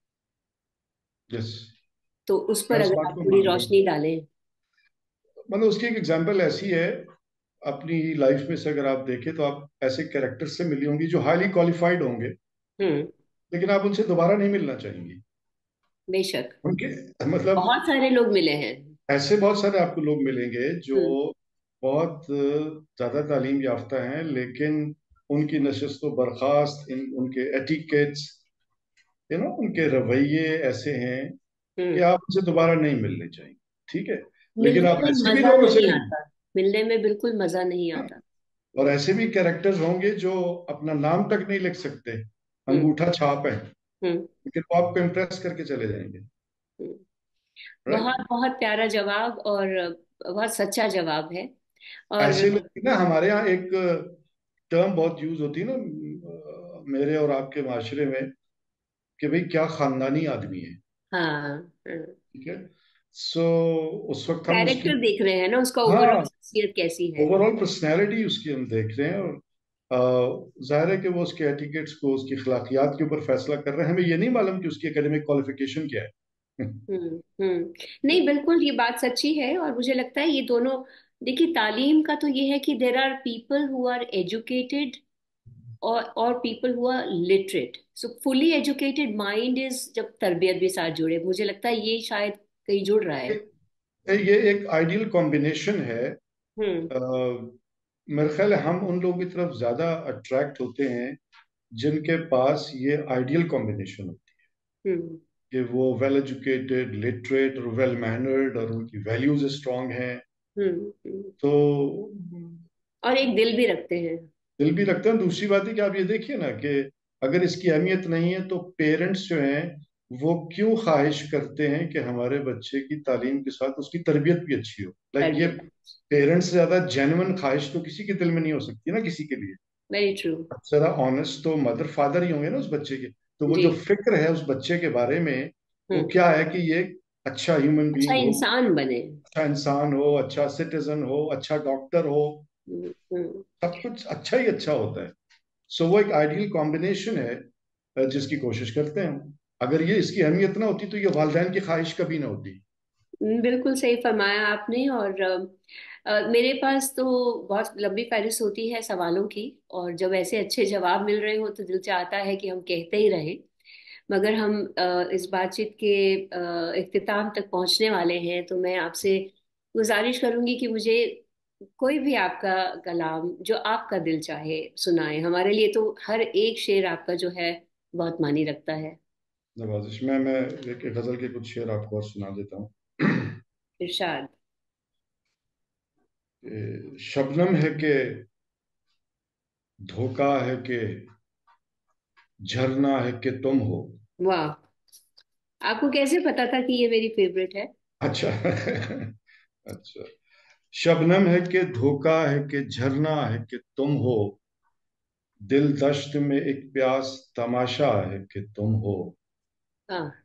यस, तो उस मैं पर इस अगर बात आप को थोड़ी मानता हूँ। रोशनी डालें। मतलब उसकी एक एग्जांपल ऐसी है, अपनी लाइफ में से अगर आप देखें तो आप ऐसे कैरेक्टर से मिली होंगी जो हाईली क्वालिफाइड होंगे, हम्म। लेकिन आप उनसे दोबारा नहीं मिलना चाहेंगी। बेशक। उनके मतलब बहुत सारे लोग मिले हैं। ऐसे बहुत सारे आपको लोग मिलेंगे जो हम्म बहुत ज्यादा तालीम याफ्ता हैं, लेकिन उनकी नशस्त व बर्खास्त, इन उनके एटिकेट्स, यू नो उनके रवैये ऐसे हैं कि हम्म। आप उनसे दोबारा नहीं मिलने चाहिए। ठीक है, लेकिन मिलने आप में ऐसे भी मजा लोगों से नहीं मिलेंगे। आता। मिलने में बिल्कुल मजा नहीं हाँ, आता। और ऐसे भी कैरेक्टर्स होंगे जो अपना नाम तक नहीं लिख सकते, हम्म अंगूठा छाप है, हम्म लेकिन वो आपको इम्प्रेस करके चले जाएंगे। हम्म। राइट। बहुत बहुत प्यारा जवाब, और बहुत सच्चा जवाब है। और ऐसे लोग ना, हमारे यहाँ एक टर्म बहुत यूज होती है ना, अ, मेरे और आपके माशरे में, कि भाई क्या खानदानी आदमी है। हाँ हाँ। ठीक है, सो उस वक्त हम उसकी, कैरेक्टर देख रहे हैं ना, उसका ओवरऑल हाँ, शख्सियत कैसी है। ओवरऑल पर्सनैलिटी उसकी हम देख रहे हैं। और अ, जाहिर है कि वो उसके एटिकेट्स को, उसकी अखलाकियात के ऊपर फैसला कर रहे हैं। हमें ये नहीं मालूम कि उसकी एकेडमिक क्वालिफिकेशन क्या है। हम्म हम्म। नहीं, बिल्कुल ये बात सच्ची है, और मुझे लगता है ये दोनों, देखिए तालीम का तो ये है कि there are people who are educated और और people who are literate. So fully educated mind is, जब तरबियत भी साथ जुड़े, मुझे लगता है ये शायद कहीं जुड़ रहा है। ये एक आइडियल कॉम्बिनेशन है। हम्म अ, मेरे ख्याल है हम उन लोगों की तरफ ज्यादा अट्रैक्ट होते हैं जिनके पास ये आइडियल कॉम्बिनेशन होती हम्म है, कि वो वेल एजुकेटेड, लिटरेट और वेल मैनर्ड, और उनकी वैल्यूज स्ट्रांग हैं। हम्म हम्म। तो और एक दिल भी रखते हैं। दिल भी रखते हैं। दूसरी बात है कि आप ये देखिए ना, कि अगर इसकी अहमियत नहीं है तो पेरेंट्स जो हैं वो क्यों ख्वाहिश करते हैं कि हमारे बच्चे की तालीम के साथ उसकी तरबियत भी अच्छी हो। लाइक ये तरबियत। पेरेंट्स से ज्यादा जेन्युइन ख्वाहिश तो किसी के दिल में नहीं हो सकती ना, किसी के लिए। Very true. जरा ऑनेस्ट तो मदर फादर ही होंगे ना उस बच्चे के। तो वो जी। जो फिक्र है उस बच्चे के बारे में, वो हम्म। क्या है कि ये अच्छा ह्यूमन अच्छा बीइंग हो, इंसान बने। अच्छा इंसान हो, अच्छा सिटीजन हो, अच्छा डॉक्टर हो। हम्म हम्म। सब कुछ अच्छा ही अच्छा होता है। सो वो एक आइडियल कॉम्बिनेशन है, अ, जिसकी कोशिश करते हैं हम। अगर ये इसकी अहमियत ना होती तो ये वालदैन की ख्वाहिश कभी ना होती। हम्म, बिल्कुल सही फरमाया आपने। और अ, अ, मेरे पास तो बहुत लंबी फहरिस्त होती है सवालों की, और जब ऐसे अच्छे जवाब मिल रहे हो तो दिल चाहता है कि हम कहते ही रहें। मगर हम अ, इस बातचीत के अ, इख्तिताम तक पहुंचने वाले हैं, तो मैं आपसे गुजारिश करूंगी कि मुझे कोई भी आपका कलाम जो आपका दिल चाहे सुनाए। हमारे लिए तो हर एक शेर आपका जो है बहुत मानी रखता है। नवाजिश में मैं एक, एक गजल के कुछ शेर आपको और सुना देता हूँ। इरशाद। कि शबनम है कि धोखा है कि झरना है कि तुम हो। वाह, आपको कैसे पता था कि ये मेरी फेवरेट है? अच्छा। अच्छा। शबनम है कि धोखा है कि झरना है कि तुम हो। दिल दश्त में एक प्यास तमाशा है कि तुम हो। हाँ,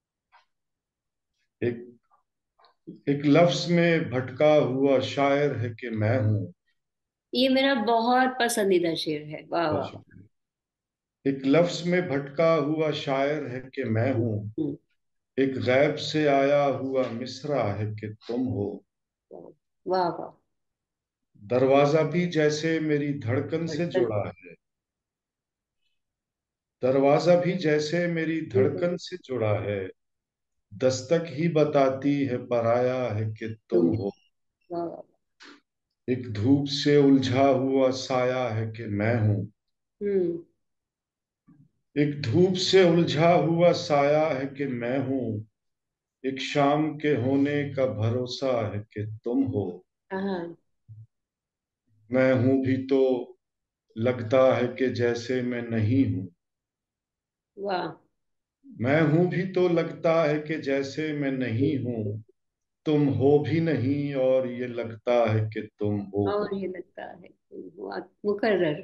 एक एक लफ्ज में भटका हुआ शायर है कि मैं हूं। ये मेरा बहुत पसंदीदा शेर है। वाह बहुत वाह। शुक्रिया। एक लफ्ज में भटका हुआ शायर है कि मैं हम्म, हूं। हम्म, एक गैब से आया हुआ मिसरा है कि तुम हो। वाह वाह। दरवाजा भी जैसे मेरी धड़कन से धड़कन। जुड़ा है। दरवाजा भी जैसे मेरी हम्म, धड़कन से जुड़ा है। दस्तक ही बताती है पराया है कि तुम तुम। हो। वाह वाह। एक धूप से उलझा हुआ साया है कि मैं हूं। हम्म। एक धूप से उलझा हुआ साया है कि मैं हूं। एक शाम के होने का भरोसा है कि तुम हो। हाँ। मैं हूं भी तो लगता है कि जैसे मैं नहीं हूं। वाह। मैं हूं भी तो लगता है कि जैसे मैं नहीं हूं। तुम हो भी नहीं और ये लगता है कि तुम हो। और ये लगता है वाह, मुकर्रर।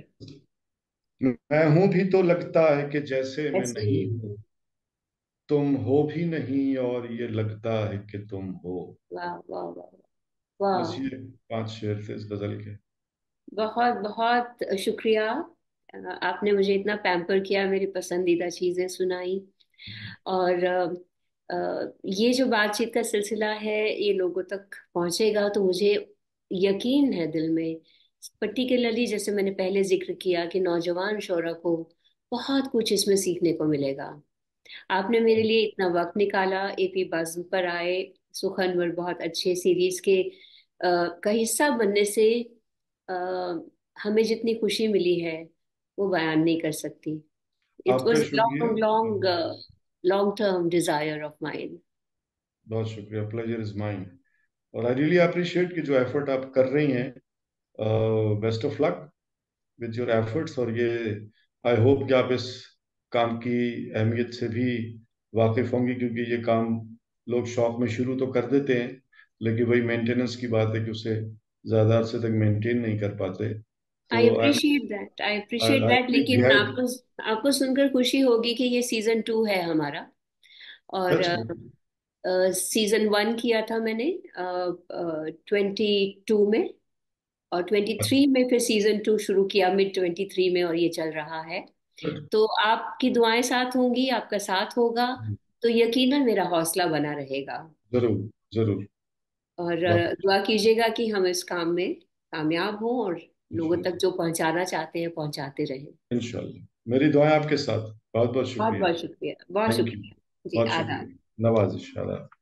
मैं हूं भी तो लगता है कि जैसे मैं ऐसे नहीं नहीं हूं। है। तुम हो भी नहीं और ये लगता है कि तुम हो। वाह वाह वाह वाह। बस ये पांच शेर थे इस गजल के। बहुत बहुत शुक्रिया। अ, आपने मुझे इतना पैम्पर किया, मेरी पसंदीदा चीजें सुनाई। और अ, अ, ये जो बातचीत का सिलसिला है ये लोगों तक पहुंचेगा, तो मुझे यकीन है दिल में, पर्टिकुलरली जैसे मैंने पहले जिक्र किया कि नौजवान शोरा को बहुत कुछ इसमें सीखने को मिलेगा। आपने मेरे लिए इतना वक्त निकाला, एपी बाज़म पर आए, सुखनवर बहुत अच्छे सीरीज के अ, का हिस्सा बनने से अ, हमें जितनी खुशी मिली है वो बयान नहीं कर सकती। इट आपका वॉज शुक्रिया। Long long long term desire of mind. बहुत शुक्रिया। Pleasure is mine. और आई रियली अप्रिशिएट कि जो एफर्ट आप कर रही हैं। Best of luck with your efforts. और ये आई होप कि आप इस काम की अहमियत से भी वाकिफ होंगी, क्योंकि ये काम लोग शौक में शुरू तो कर देते हैं, लेकिन वही मेंटेनेंस की बात है कि उसे ज़्यादा अरसे तक मेंटेन नहीं कर पाते। आई तो I appreciate that, I I appreciate that. I लेकिन ग्लैड। आपको आपको सुनकर खुशी होगी कि ये सीजन टू है हमारा। और that's a, good. Season one किया था मैंने ट्वेंटी टू में, और ट्वेंटी थ्री में फिर सीजन टू शुरू किया, मिड ट्वेंटी थ्री में, और ये चल रहा है। तो आपकी दुआएं साथ होंगी, आपका साथ होगा, तो यकीनन मेरा हौसला बना रहेगा। जरूर जरूर। और बात अ, दुआ कीजिएगा कि हम इस काम में कामयाब हों और लोगों तक इंशाल्लाह। जो पहुंचाना चाहते हैं पहुंचाते रहें। इंशाल्लाह, मेरी दुआएं आपके साथ। बहुत बहुत बहुत शुक्रिया। बहुत शुक्रिया, बहुत थैंक यू। शुक्रिया जी, बहुत आदाब। शुक्रिया। नवाजिश। आदाब।